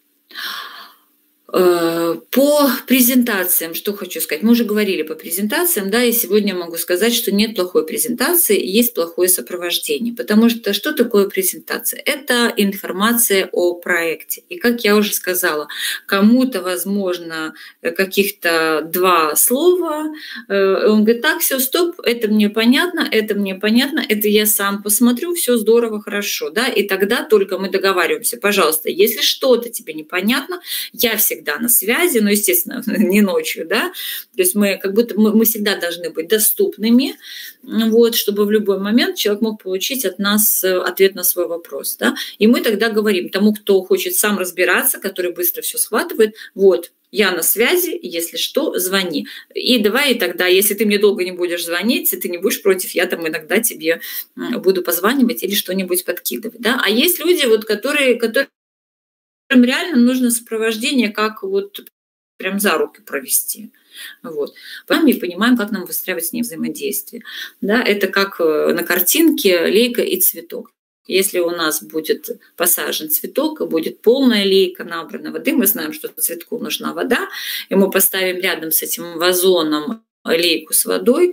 По презентациям, что хочу сказать. Мы уже говорили по презентациям, да, и сегодня могу сказать, что нет плохой презентации, есть плохое сопровождение. Потому что что такое презентация? Это информация о проекте. И как я уже сказала, кому-то, возможно, каких-то два слова, он говорит, так, все, стоп, это мне понятно, это мне понятно, это я сам посмотрю, все здорово, хорошо, да, и тогда только мы договариваемся, пожалуйста, если что-то тебе непонятно, я всегда всегда на связи, но, естественно, не ночью, да, то есть мы как будто мы, мы всегда должны быть доступными, вот, чтобы в любой момент человек мог получить от нас ответ на свой вопрос, да, и мы тогда говорим тому, кто хочет сам разбираться, который быстро все схватывает, вот, я на связи, если что, звони. И давай тогда, если ты мне долго не будешь звонить, если ты не будешь против, я там иногда тебе буду позванивать или что-нибудь подкидывать, да, а есть люди, вот, которые, которые реально нужно сопровождение, как вот прям за руки провести. Вот. Мы понимаем, как нам выстраивать с ней взаимодействие. Да, это как на картинке лейка и цветок. Если у нас будет посажен цветок, и будет полная лейка, набрана воды, мы знаем, что цветку нужна вода, и мы поставим рядом с этим вазоном лейку с водой,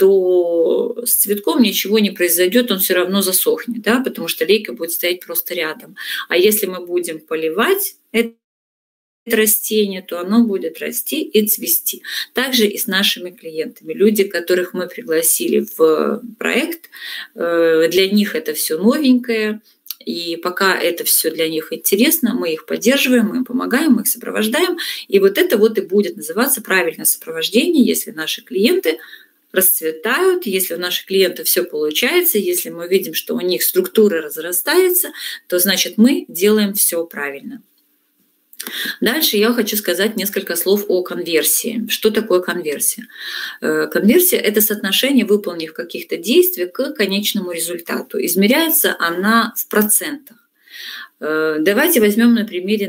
то с цветком ничего не произойдет, он все равно засохнет, да, потому что лейка будет стоять просто рядом. А если мы будем поливать это растение, то оно будет расти и цвести. Также и с нашими клиентами. Люди, которых мы пригласили в проект, для них это все новенькое. И пока это все для них интересно, мы их поддерживаем, мы им помогаем, мы их сопровождаем. И вот это вот и будет называться правильное сопровождение, если наши клиенты расцветают, если у наших клиентов все получается, если мы видим, что у них структура разрастается, то значит мы делаем все правильно. Дальше я хочу сказать несколько слов о конверсии. Что такое конверсия? Конверсия – это соотношение выполненных каких-то действий к конечному результату. Измеряется она в процентах. Давайте возьмем на примере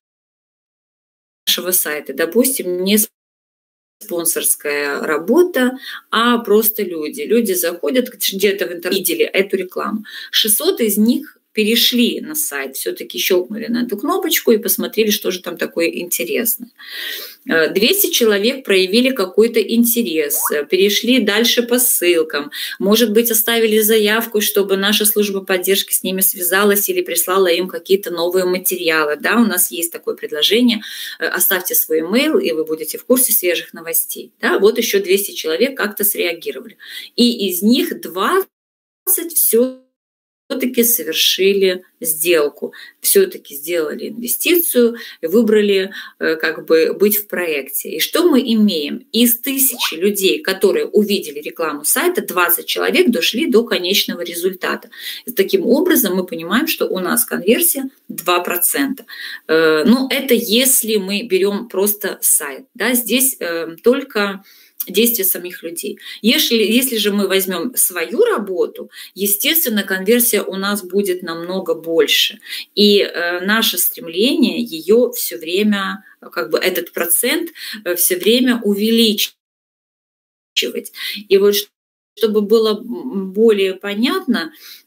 нашего сайта. Допустим, не спонсорская работа, а просто люди. Люди заходят где-то в интернете, видели эту рекламу. шестьсот из них перешли на сайт, все-таки щелкнули на эту кнопочку и посмотрели, что же там такое интересное. двести человек проявили какой-то интерес, перешли дальше по ссылкам, может быть, оставили заявку, чтобы наша служба поддержки с ними связалась или прислала им какие-то новые материалы. Да, у нас есть такое предложение, оставьте свой имейл, и вы будете в курсе свежих новостей. Да, вот еще двести человек как-то среагировали. И из них двадцать все все-таки совершили сделку, все-таки сделали инвестицию, выбрали как бы быть в проекте. И что мы имеем? Из тысячи людей, которые увидели рекламу сайта, двадцать человек дошли до конечного результата. И таким образом мы понимаем, что у нас конверсия два процента. Но это если мы берем просто сайт. Да? Здесь только действия самих людей. Если, если же мы возьмем свою работу, естественно, конверсия у нас будет намного больше. И э, наше стремление ее все время, как бы этот процент э, все время увеличивать. И вот чтобы было более понятно,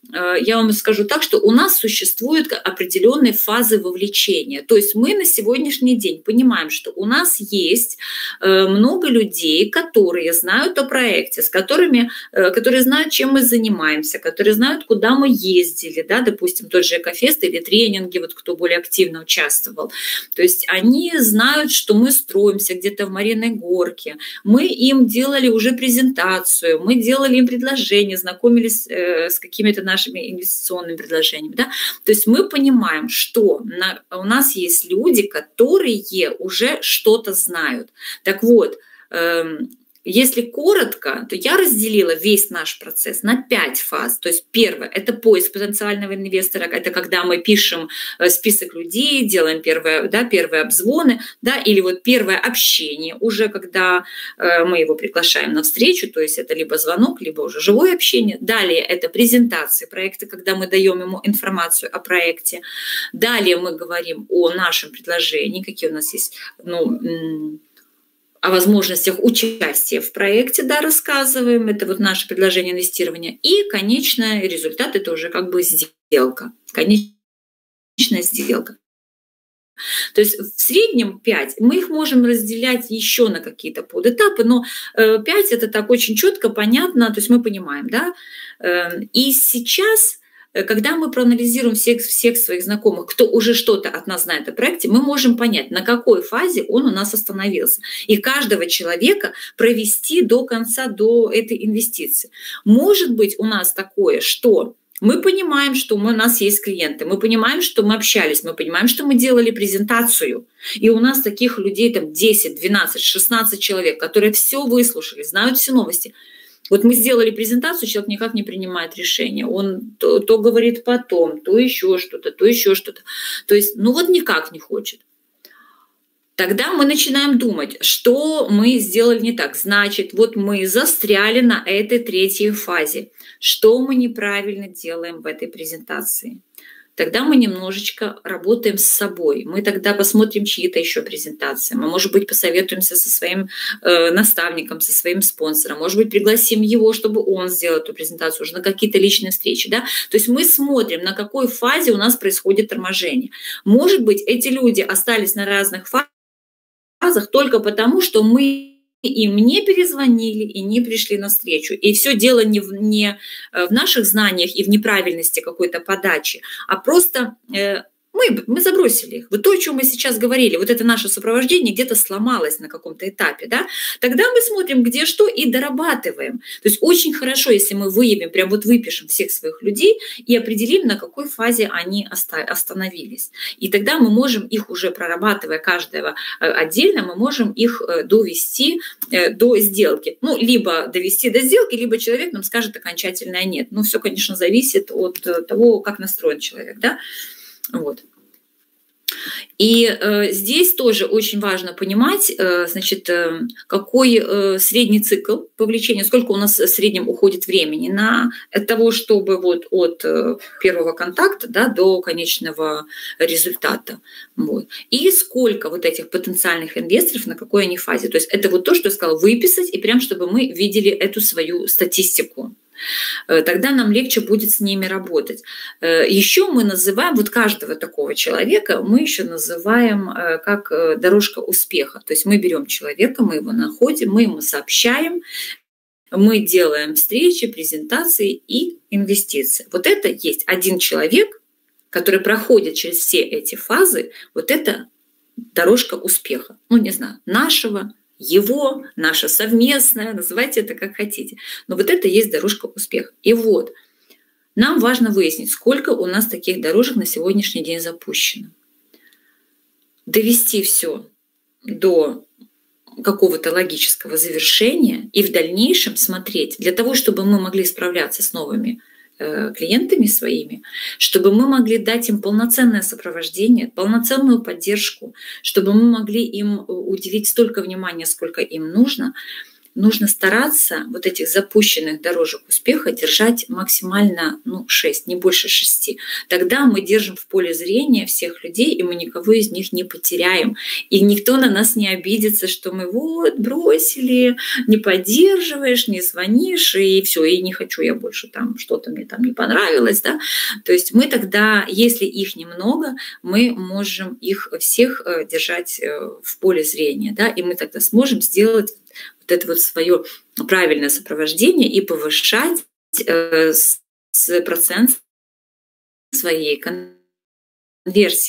я вам скажу так, что у нас существуют определенные фазы вовлечения. То есть мы на сегодняшний день понимаем, что у нас есть много людей, которые знают о проекте, с которыми, которые знают, чем мы занимаемся, которые знают, куда мы ездили, да, допустим, тот же Экофест или тренинги, вот кто более активно участвовал. То есть они знают, что мы строимся где-то в Мариной Горке, мы им делали уже презентацию, мы делали им предложения, знакомились с какими-то нашими инвестиционными предложениями. Да? То есть мы понимаем, что на, у нас есть люди, которые уже что-то знают. Так вот, эм, если коротко, то я разделила весь наш процесс на пять фаз. То есть первое – это поиск потенциального инвестора, это когда мы пишем список людей, делаем первые, да, первые обзвоны, да, или вот первое общение, уже когда мы его приглашаем на встречу, то есть это либо звонок, либо уже живое общение. Далее это презентации проекта, когда мы даем ему информацию о проекте. Далее мы говорим о нашем предложении, какие у нас есть, ну, о возможностях участия в проекте, да, рассказываем. Это вот наше предложение инвестирования. И конечный результат – это уже как бы сделка. Конечная сделка. То есть в среднем пять. Мы их можем разделять еще на какие-то подэтапы, но пять – это так очень четко, понятно, то есть мы понимаем, да. И сейчас, когда мы проанализируем всех, всех своих знакомых, кто уже что-то от нас знает о проекте, мы можем понять, на какой фазе он у нас остановился. И каждого человека провести до конца, до этой инвестиции. Может быть у нас такое, что мы понимаем, что мы, у нас есть клиенты, мы понимаем, что мы общались, мы понимаем, что мы делали презентацию, и у нас таких людей там десять, двенадцать, шестнадцать человек, которые все выслушали, знают все новости. Вот мы сделали презентацию, человек никак не принимает решение. Он то, то говорит потом, то еще что-то, то еще что-то. То есть, ну вот никак не хочет. Тогда мы начинаем думать, что мы сделали не так. Значит, вот мы застряли на этой третьей фазе. Что мы неправильно делаем в этой презентации? Тогда мы немножечко работаем с собой. Мы тогда посмотрим чьи-то еще презентации. Мы, может быть, посоветуемся со своим э, наставником, со своим спонсором. Может быть, пригласим его, чтобы он сделал эту презентацию уже на какие-то личные встречи. Да? То есть мы смотрим, на какой фазе у нас происходит торможение. Может быть, эти люди остались на разных фазах только потому, что мы им не перезвонили и не пришли на встречу. И все дело не в, не в наших знаниях и в неправильности какой-то подачи, а просто э, мы, мы забросили их. Вот то, о чем мы сейчас говорили, вот это наше сопровождение где-то сломалось на каком-то этапе. Да? Тогда мы смотрим, где что, и дорабатываем. То есть очень хорошо, если мы выявим, прям вот выпишем всех своих людей и определим, на какой фазе они остановились. И тогда мы можем их уже прорабатывая каждого отдельно, мы можем их довести до сделки. Ну, либо довести до сделки, либо человек нам скажет окончательное нет. Ну, все, конечно, зависит от того, как настроен человек. Да? Вот. И э, здесь тоже очень важно понимать, э, значит, э, какой э, средний цикл вовлечения, сколько у нас в среднем уходит времени на от того, чтобы вот от э, первого контакта, да, до конечного результата. Вот. И сколько вот этих потенциальных инвесторов, на какой они фазе. То есть это вот то, что я сказала, выписать, и прям чтобы мы видели эту свою статистику. Тогда нам легче будет с ними работать. Еще мы называем, вот каждого такого человека мы еще называем как дорожка успеха. То есть мы берем человека, мы его находим, мы ему сообщаем, мы делаем встречи, презентации и инвестиции. Вот это есть один человек, который проходит через все эти фазы, вот это дорожка успеха. Ну, не знаю, нашего, его, наша совместная, называйте это как хотите. Но вот это и есть дорожка успеха. И вот, нам важно выяснить, сколько у нас таких дорожек на сегодняшний день запущено. Довести все до какого-то логического завершения и в дальнейшем смотреть, для того, чтобы мы могли справляться с новыми клиентами своими, чтобы мы могли дать им полноценное сопровождение, полноценную поддержку, чтобы мы могли им уделить столько внимания, сколько им нужно. нужно стараться вот этих запущенных дорожек успеха держать максимально, ну, шесть, не больше шести. Тогда мы держим в поле зрения всех людей, и мы никого из них не потеряем. И никто на нас не обидится, что мы вот бросили, не поддерживаешь, не звонишь, и все, и не хочу я больше там, что-то мне там не понравилось, да. То есть мы тогда, если их немного, мы можем их всех держать в поле зрения, да, и мы тогда сможем сделать вот это вот свое правильное сопровождение и повышать э, с, с процент своей конверсии.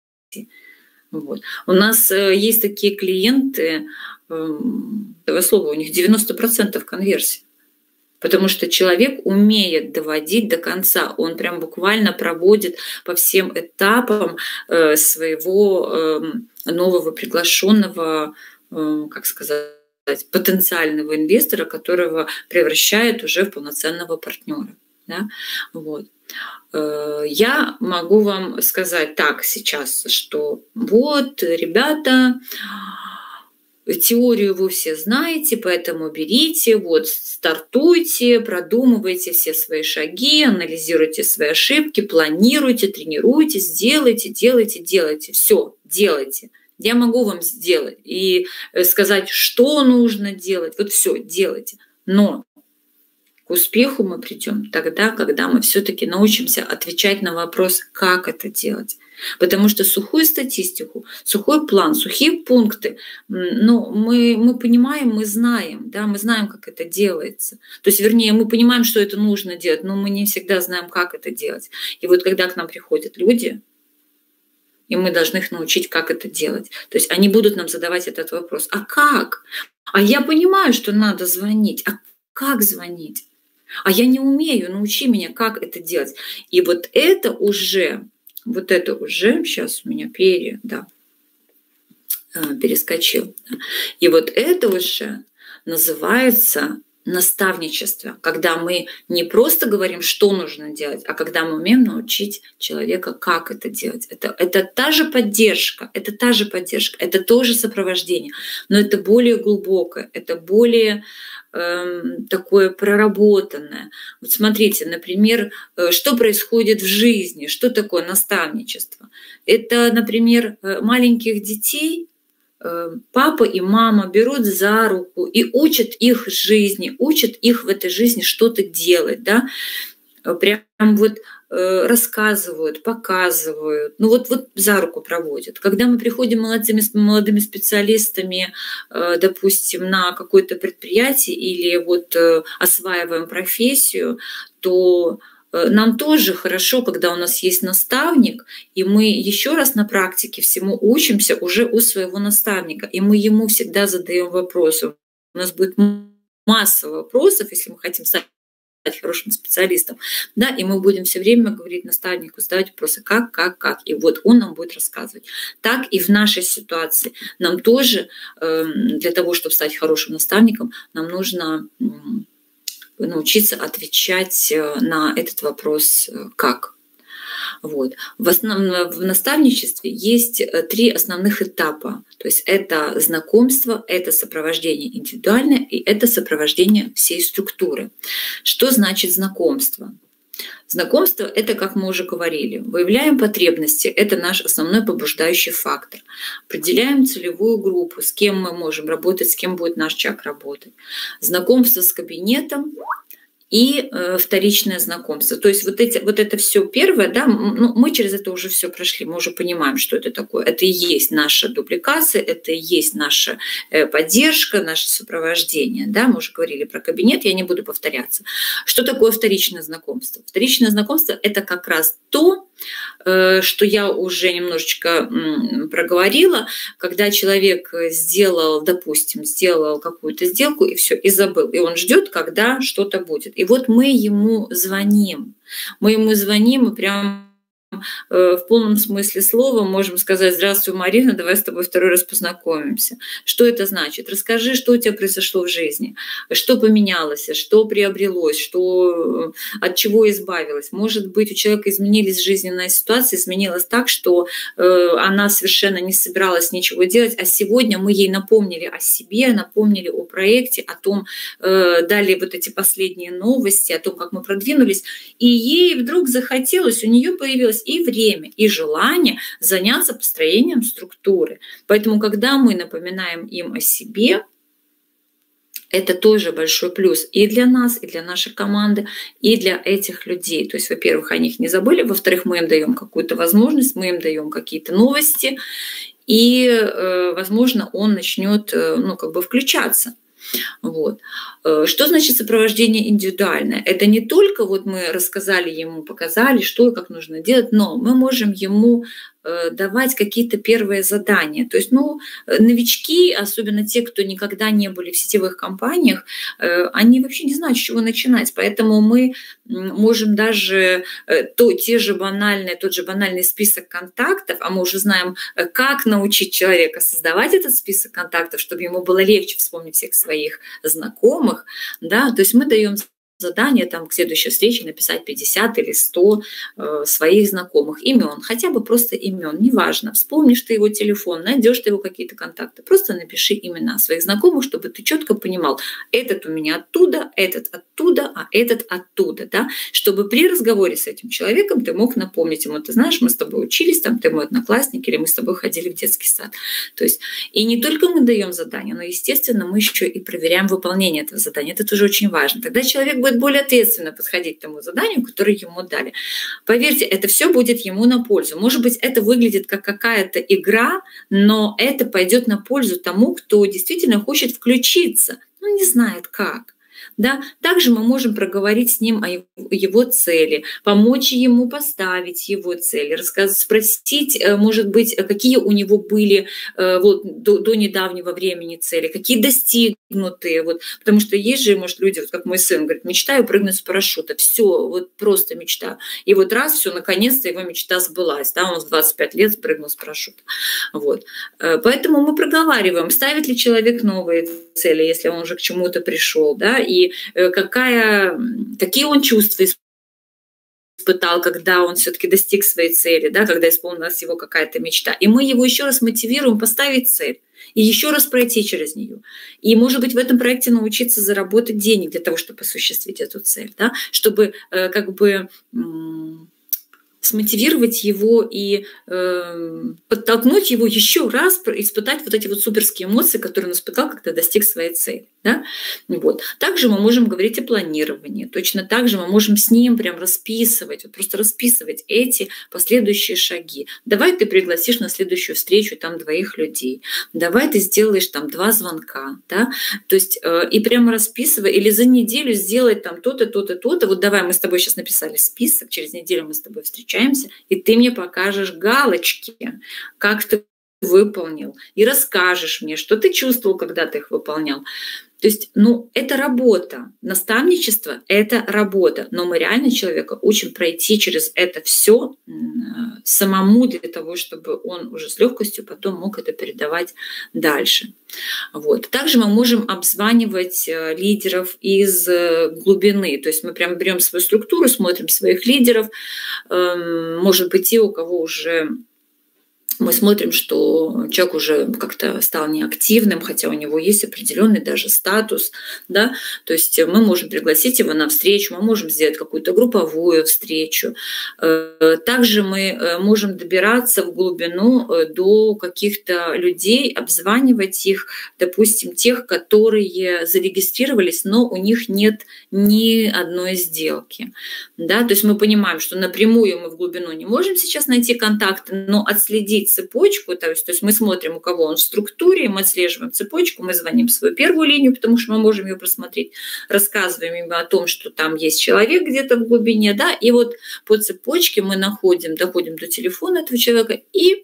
Вот. У нас э, есть такие клиенты, э, этого слова, у них девяносто процентов конверсии. Потому что человек умеет доводить до конца, он прям буквально проводит по всем этапам э, своего э, нового приглашенного, э, как сказать, потенциального инвестора, которого превращает уже в полноценного партнера. Да? Вот. Я могу вам сказать так сейчас, что вот, ребята, теорию вы все знаете, поэтому берите, вот, стартуйте, продумывайте все свои шаги, анализируйте свои ошибки, планируйте, тренируйтесь, делайте, делайте, делайте. Все, делайте. Я могу вам сделать и сказать, что нужно делать. Вот все, делайте. Но к успеху мы придем тогда, когда мы все-таки научимся отвечать на вопрос, как это делать. Потому что сухую статистику, сухой план, сухие пункты, ну, мы, мы понимаем, мы знаем, да, мы знаем, как это делается. То есть, вернее, мы понимаем, что это нужно делать, но мы не всегда знаем, как это делать. И вот когда к нам приходят люди, и мы должны их научить, как это делать. То есть они будут нам задавать этот вопрос. А как? А я понимаю, что надо звонить. А как звонить? А я не умею, научи меня, как это делать. И вот это уже, вот это уже, сейчас у меня пере, да, перескочил. И вот это уже называется наставничество, когда мы не просто говорим, что нужно делать, а когда мы умеем научить человека, как это делать. Это, это та же поддержка, это та же поддержка, это тоже сопровождение, но это более глубокое, это более э, такое проработанное. Вот смотрите, например, что происходит в жизни, что такое наставничество. Это, например, маленьких детей папа и мама берут за руку и учат их жизни, учат их в этой жизни что-то делать, да, прям вот рассказывают, показывают, ну вот, вот за руку проводят. Когда мы приходим молодыми, молодыми специалистами, допустим, на какое-то предприятие или вот осваиваем профессию, то нам тоже хорошо, когда у нас есть наставник, и мы еще раз на практике всему учимся уже у своего наставника, и мы ему всегда задаем вопросы. У нас будет масса вопросов, если мы хотим стать хорошим специалистом, да, и мы будем все время говорить наставнику, задавать вопросы, как, как, как, и вот он нам будет рассказывать. Так и в нашей ситуации. Нам тоже для того, чтобы стать хорошим наставником, нам нужно научиться отвечать на этот вопрос «как?». Вот. В, основном, в наставничестве есть три основных этапа. То есть это знакомство, это сопровождение индивидуальное и это сопровождение всей структуры. Что значит знакомство? Знакомство – это, как мы уже говорили, выявляем потребности, это наш основной побуждающий фактор. Определяем целевую группу, с кем мы можем работать, с кем будет наш человек работать. Знакомство с кабинетом и э, вторичное знакомство. То есть вот, эти, вот это все первое, да, ну, мы через это уже все прошли, мы уже понимаем, что это такое. Это и есть наша дубликация, это и есть наша э, поддержка, наше сопровождение. Да? Мы уже говорили про кабинет, я не буду повторяться. Что такое вторичное знакомство? Вторичное знакомство – это как раз то, э, что я уже немножечко м, проговорила, когда человек сделал, допустим, сделал какую-то сделку и все, и забыл, и он ждет, когда что-то будет. И вот мы ему звоним, мы ему звоним и прям в полном смысле слова можем сказать: «Здравствуй, Марина, давай с тобой второй раз познакомимся». Что это значит? Расскажи, что у тебя произошло в жизни, что поменялось, что приобрелось, что, от чего избавилась. Может быть, у человека изменились жизненная ситуация, изменилась так, что она совершенно не собиралась ничего делать, а сегодня мы ей напомнили о себе, напомнили о проекте, о том, дали вот эти последние новости, о том, как мы продвинулись, и ей вдруг захотелось, у нее появилось и время, и желание заняться построением структуры. Поэтому, когда мы напоминаем им о себе, это тоже большой плюс и для нас, и для нашей команды, и для этих людей. То есть, во-первых, о них не забыли, во-вторых, мы им даем какую-то возможность, мы им даем какие-то новости, и, возможно, он начнет, ну, как бы включаться. Вот. Что значит сопровождение индивидуальное? Это не только вот мы рассказали ему, показали, что и как нужно делать, но мы можем ему давать какие-то первые задания. То есть, ну, новички, особенно те, кто никогда не были в сетевых компаниях, они вообще не знают, с чего начинать. Поэтому мы можем даже то, те же банальные, тот же банальный список контактов, а мы уже знаем, как научить человека создавать этот список контактов, чтобы ему было легче вспомнить всех своих знакомых. Да? То есть мы даем задание там к следующей встрече написать пятьдесят или сто э, своих знакомых имен, хотя бы просто имен, неважно, вспомнишь ты его телефон, найдешь ты его какие-то контакты, просто напиши имена своих знакомых, чтобы ты четко понимал, этот у меня оттуда, этот оттуда, а этот оттуда, да, чтобы при разговоре с этим человеком ты мог напомнить ему: ты знаешь, мы с тобой учились, там, ты мой одноклассник, или мы с тобой ходили в детский сад. То есть, и не только мы даем задание, но, естественно, мы еще и проверяем выполнение этого задания. Это тоже очень важно. Тогда человек будет более ответственно подходить к тому заданию, которое ему дали. Поверьте, это все будет ему на пользу. Может быть, это выглядит как какая-то игра, но это пойдет на пользу тому, кто действительно хочет включиться, но не знает как. Да? Также мы можем проговорить с ним о его цели, помочь ему поставить его цели, рассказать, спросить, может быть, какие у него были вот, до, до недавнего времени цели, какие достигнутые. Вот, потому что есть же, может, люди, вот как мой сын, говорит: мечтаю прыгнуть с парашюта. Все, вот просто мечта. И вот раз, все, наконец-то его мечта сбылась. Да? Он в двадцать пять лет спрыгнул с парашюта. Вот. Поэтому мы проговариваем, ставит ли человек новые цели, если он уже к чему-то пришел, да, и какая, какие он чувства испытал, когда он все-таки достиг своей цели, да, когда исполнилась его какая-то мечта. И мы его еще раз мотивируем поставить цель и еще раз пройти через нее. И, может быть, в этом проекте научиться заработать денег для того, чтобы осуществить эту цель, да, чтобы как бы смотивировать его и э, подтолкнуть его еще раз испытать вот эти вот суперские эмоции, которые он испытал, когда достиг своей цели. Да? Вот. Также мы можем говорить о планировании. Точно так же мы можем с ним прям расписывать, вот просто расписывать эти последующие шаги. Давай ты пригласишь на следующую встречу там двоих людей. Давай ты сделаешь там два звонка. Да? То есть э, и прямо расписывай, или за неделю сделать там то-то, то-то, то-то. Вот давай мы с тобой сейчас написали список, через неделю мы с тобой встречаемся, и ты мне покажешь галочки, как ты выполнил, и расскажешь мне, что ты чувствовал, когда ты их выполнял. То есть, ну, это работа. Наставничество – это работа. Но мы реально человека учим пройти через это все самому для того, чтобы он уже с легкостью потом мог это передавать дальше. Вот. Также мы можем обзванивать лидеров из глубины. То есть мы прямо берем свою структуру, смотрим своих лидеров. Может быть, те, у кого уже... Мы смотрим, что человек уже как-то стал неактивным, хотя у него есть определенный даже статус. Да? То есть мы можем пригласить его на встречу, мы можем сделать какую-то групповую встречу. Также мы можем добираться в глубину до каких-то людей, обзванивать их, допустим, тех, которые зарегистрировались, но у них нет ни одной сделки. Да? То есть мы понимаем, что напрямую мы в глубину не можем сейчас найти контакты, но отследить цепочку, то есть, то есть мы смотрим, у кого он в структуре, мы отслеживаем цепочку, мы звоним в свою первую линию, потому что мы можем ее просмотреть, рассказываем ему о том, что там есть человек где-то в глубине, да, и вот по цепочке мы находим, доходим до телефона этого человека и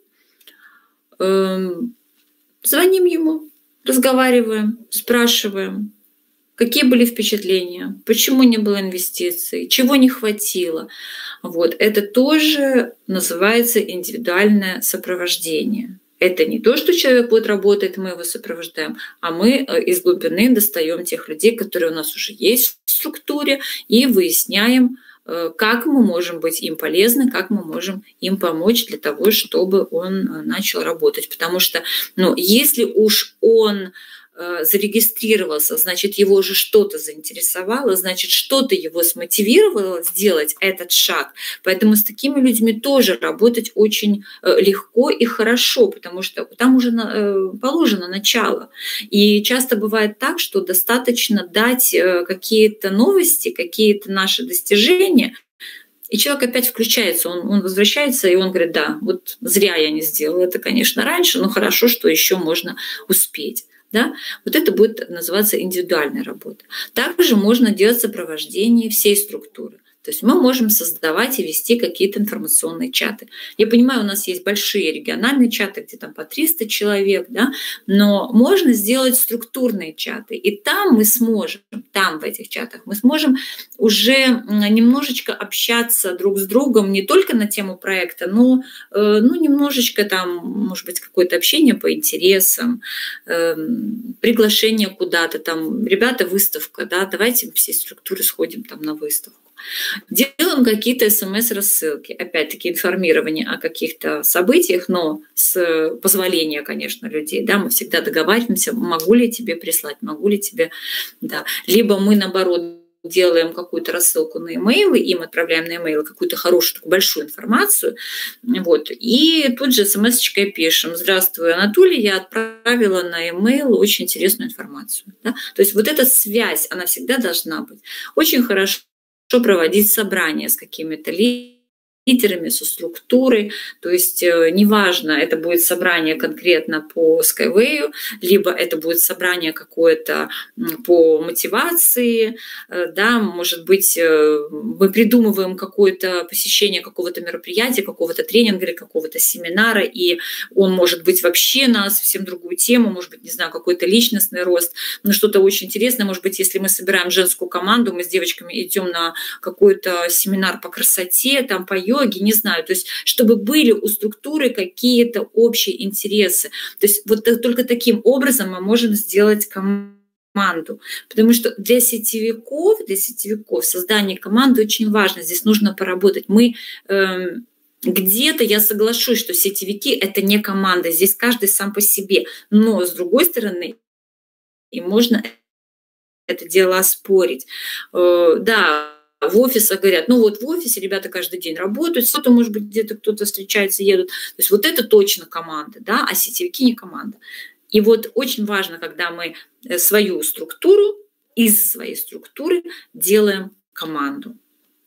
э, звоним ему, разговариваем, спрашиваем, какие были впечатления, почему не было инвестиций, чего не хватило. Вот. Это тоже называется индивидуальное сопровождение. Это не то, что человек вот работает, мы его сопровождаем, а мы из глубины достаем тех людей, которые у нас уже есть в структуре, и выясняем, как мы можем быть им полезны, как мы можем им помочь для того, чтобы он начал работать. Потому что, ну, если уж он зарегистрировался, значит, его уже что-то заинтересовало, значит, что-то его смотивировало сделать этот шаг. Поэтому с такими людьми тоже работать очень легко и хорошо, потому что там уже положено начало. И часто бывает так, что достаточно дать какие-то новости, какие-то наши достижения, и человек опять включается, он, он возвращается, и он говорит: да, вот зря я не сделал это, конечно, раньше, но хорошо, что еще можно успеть. Да? Вот это будет называться индивидуальная работа. Также можно делать сопровождение всей структуры. То есть мы можем создавать и вести какие-то информационные чаты. Я понимаю, у нас есть большие региональные чаты, где там по триста человек, да? Но можно сделать структурные чаты. И там мы сможем, там в этих чатах мы сможем уже немножечко общаться друг с другом не только на тему проекта, но ну, немножечко там, может быть, какое-то общение по интересам, приглашение куда-то там. Ребята, выставка, да, давайте всей структуры сходим там на выставку. Делаем какие-то смс-рассылки, опять-таки информирование о каких-то событиях, но с позволения, конечно, людей. Да, мы всегда договариваемся, могу ли тебе прислать, могу ли тебе... Да. Либо мы, наоборот, делаем какую-то рассылку на имейлы, им отправляем на имейлы какую-то хорошую, такую большую информацию, вот, и тут же смс-очкой пишем: здравствуй, Анатолий, я отправила на имейл очень интересную информацию. Да? То есть вот эта связь, она всегда должна быть. Очень хорошо проводить собрания с какими-то лидерами, со структурой, то есть неважно, это будет собрание конкретно по Skyway, либо это будет собрание какое-то по мотивации, да, может быть, мы придумываем какое-то посещение какого-то мероприятия, какого-то тренинга или какого-то семинара, и он может быть вообще на совсем другую тему, может быть, не знаю, какой-то личностный рост, но что-то очень интересное, может быть, если мы собираем женскую команду, мы с девочками идем на какой-то семинар по красоте, там, по йоге, не знаю, то есть чтобы были у структуры какие-то общие интересы. То есть вот только таким образом мы можем сделать команду. Потому что для сетевиков, для сетевиков создание команды очень важно. Здесь нужно поработать. Мы э, где-то, я соглашусь, что сетевики — это не команда. Здесь каждый сам по себе. Но с другой стороны, и можно это дело оспорить. Э, да, в офисах говорят: ну вот в офисе ребята каждый день работают, кто-то, может быть, где-то кто-то встречается, едут. То есть вот это точно команда, да, а сетевики не команда. И вот очень важно, когда мы свою структуру, из своей структуры делаем команду.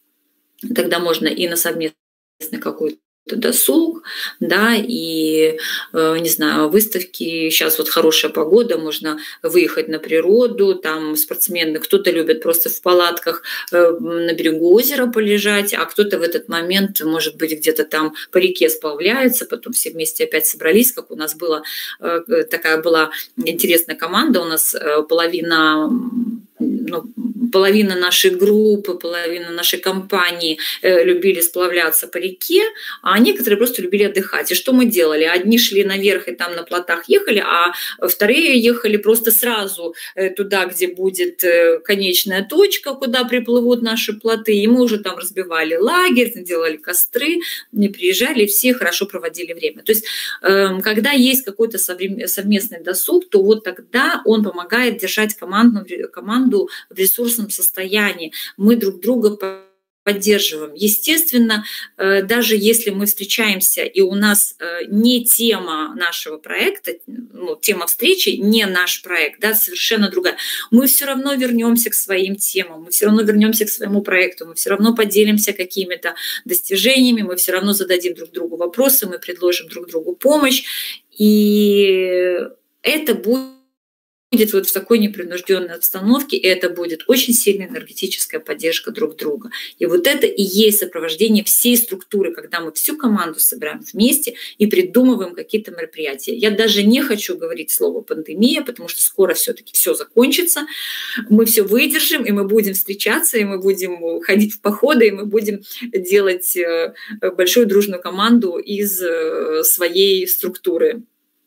Тогда можно и на совместный какой-то досуг, да, и, не знаю, выставки. Сейчас вот хорошая погода, можно выехать на природу, там спортсмены, кто-то любит просто в палатках на берегу озера полежать, а кто-то в этот момент, может быть, где-то там по реке сплавляется, потом все вместе опять собрались, как у нас была, такая была интересная команда, у нас половина... Ну, половина нашей группы, половина нашей компании э, любили сплавляться по реке, а некоторые просто любили отдыхать. И что мы делали? Одни шли наверх и там на плотах ехали, а вторые ехали просто сразу э, туда, где будет э, конечная точка, куда приплывут наши плоты. И мы уже там разбивали лагерь, делали костры, не приезжали, и все хорошо проводили время. То есть, э, когда есть какой-то совместный досуг, то вот тогда он помогает держать команду, команду в ресурсном состоянии. Мы друг друга поддерживаем. Естественно, даже если мы встречаемся, и у нас не тема нашего проекта, ну, тема встречи не наш проект, да, совершенно другая, мы все равно вернемся к своим темам, мы все равно вернемся к своему проекту, мы все равно поделимся какими-то достижениями, мы все равно зададим друг другу вопросы, мы предложим друг другу помощь, и это будет будет вот в такой непринужденной обстановке, и это будет очень сильная энергетическая поддержка друг друга. И вот это и есть сопровождение всей структуры, когда мы всю команду собираем вместе и придумываем какие-то мероприятия. Я даже не хочу говорить слово «пандемия», потому что скоро все-таки все закончится, мы все выдержим, и мы будем встречаться, и мы будем ходить в походы, и мы будем делать большую дружную команду из своей структуры.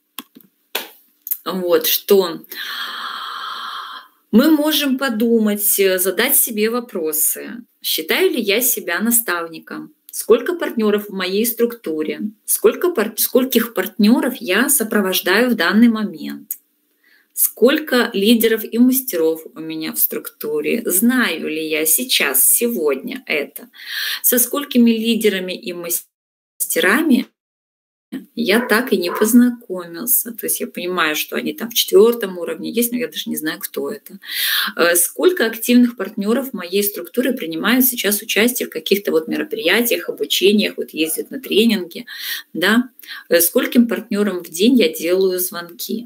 Вот что мы можем подумать, задать себе вопросы. Считаю ли я себя наставником? Сколько партнеров в моей структуре? Сколько пар... Скольких партнеров я сопровождаю в данный момент? Сколько лидеров и мастеров у меня в структуре? Знаю ли я сейчас, сегодня это? Со сколькими лидерами и мастерами я так и не познакомился. То есть я понимаю, что они там в четвертом уровне есть, но я даже не знаю, кто это. Сколько активных партнеров в моей структуре принимают сейчас участие в каких-то вот мероприятиях, обучениях, вот ездят на тренинги, да? Скольким партнерам в день я делаю звонки?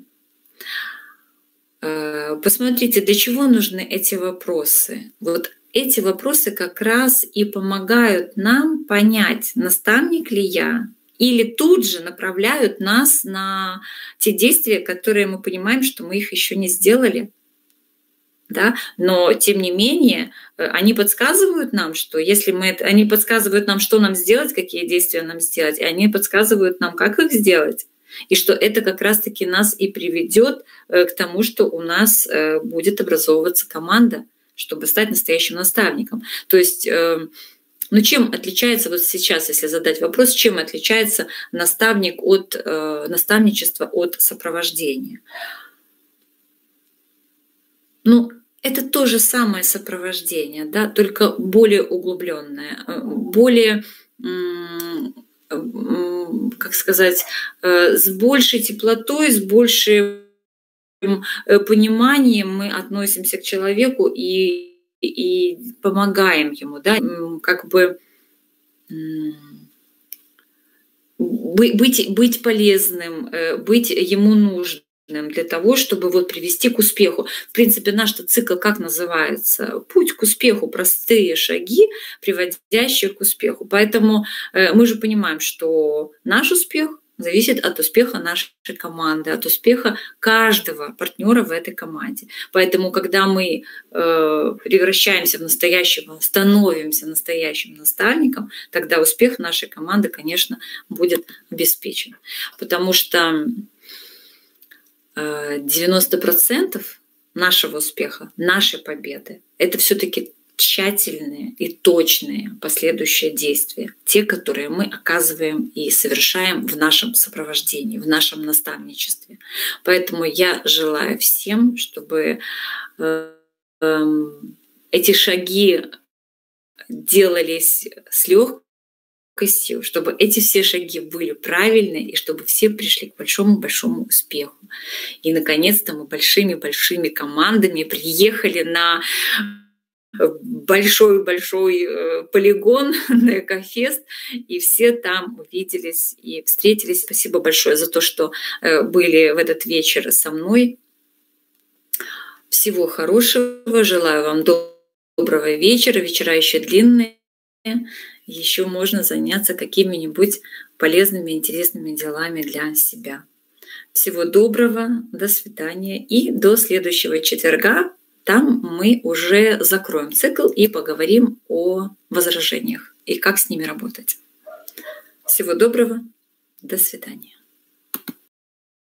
Посмотрите, для чего нужны эти вопросы. Вот эти вопросы как раз и помогают нам понять, наставник ли я, или тут же направляют нас на те действия, которые мы понимаем, что мы их еще не сделали. Да? Но тем не менее, они подсказывают нам, что если мы это, они подсказывают нам, что нам сделать, какие действия нам сделать, и они подсказывают нам, как их сделать. И что это как раз-таки нас и приведет к тому, что у нас будет образовываться команда, чтобы стать настоящим наставником. То есть, ну чем отличается вот сейчас, если задать вопрос, чем отличается наставник от наставничества от сопровождения? Ну, это то же самое сопровождение, да, только более углубленное, более, как сказать, с большей теплотой, с большим пониманием мы относимся к человеку и, и помогаем ему, да, как бы быть, быть полезным, быть ему нужным для того, чтобы вот привести к успеху. В принципе, наш цикл как называется? Путь к успеху, простые шаги, приводящие к успеху. Поэтому мы же понимаем, что наш успех зависит от успеха нашей команды, от успеха каждого партнера в этой команде. Поэтому, когда мы э, превращаемся в настоящего, становимся настоящим наставником, тогда успех нашей команды, конечно, будет обеспечен. Потому что э, девяносто процентов нашего успеха, нашей победы, это все-таки тщательные и точные последующие действия, те, которые мы оказываем и совершаем в нашем сопровождении, в нашем наставничестве. Поэтому я желаю всем, чтобы эти шаги делались с легкостью, чтобы эти все шаги были правильные, и чтобы все пришли к большому-большому успеху. И, наконец-то, мы большими-большими командами приехали на большой-большой полигон на Экофест, и все там увиделись и встретились. Спасибо большое за то, что были в этот вечер со мной. Всего хорошего, желаю вам доброго вечера, вечера еще длинные, еще можно заняться какими-нибудь полезными, интересными делами для себя. Всего доброго, до свидания и до следующего четверга. Там мы уже закроем цикл и поговорим о возражениях и как с ними работать. Всего доброго, до свидания.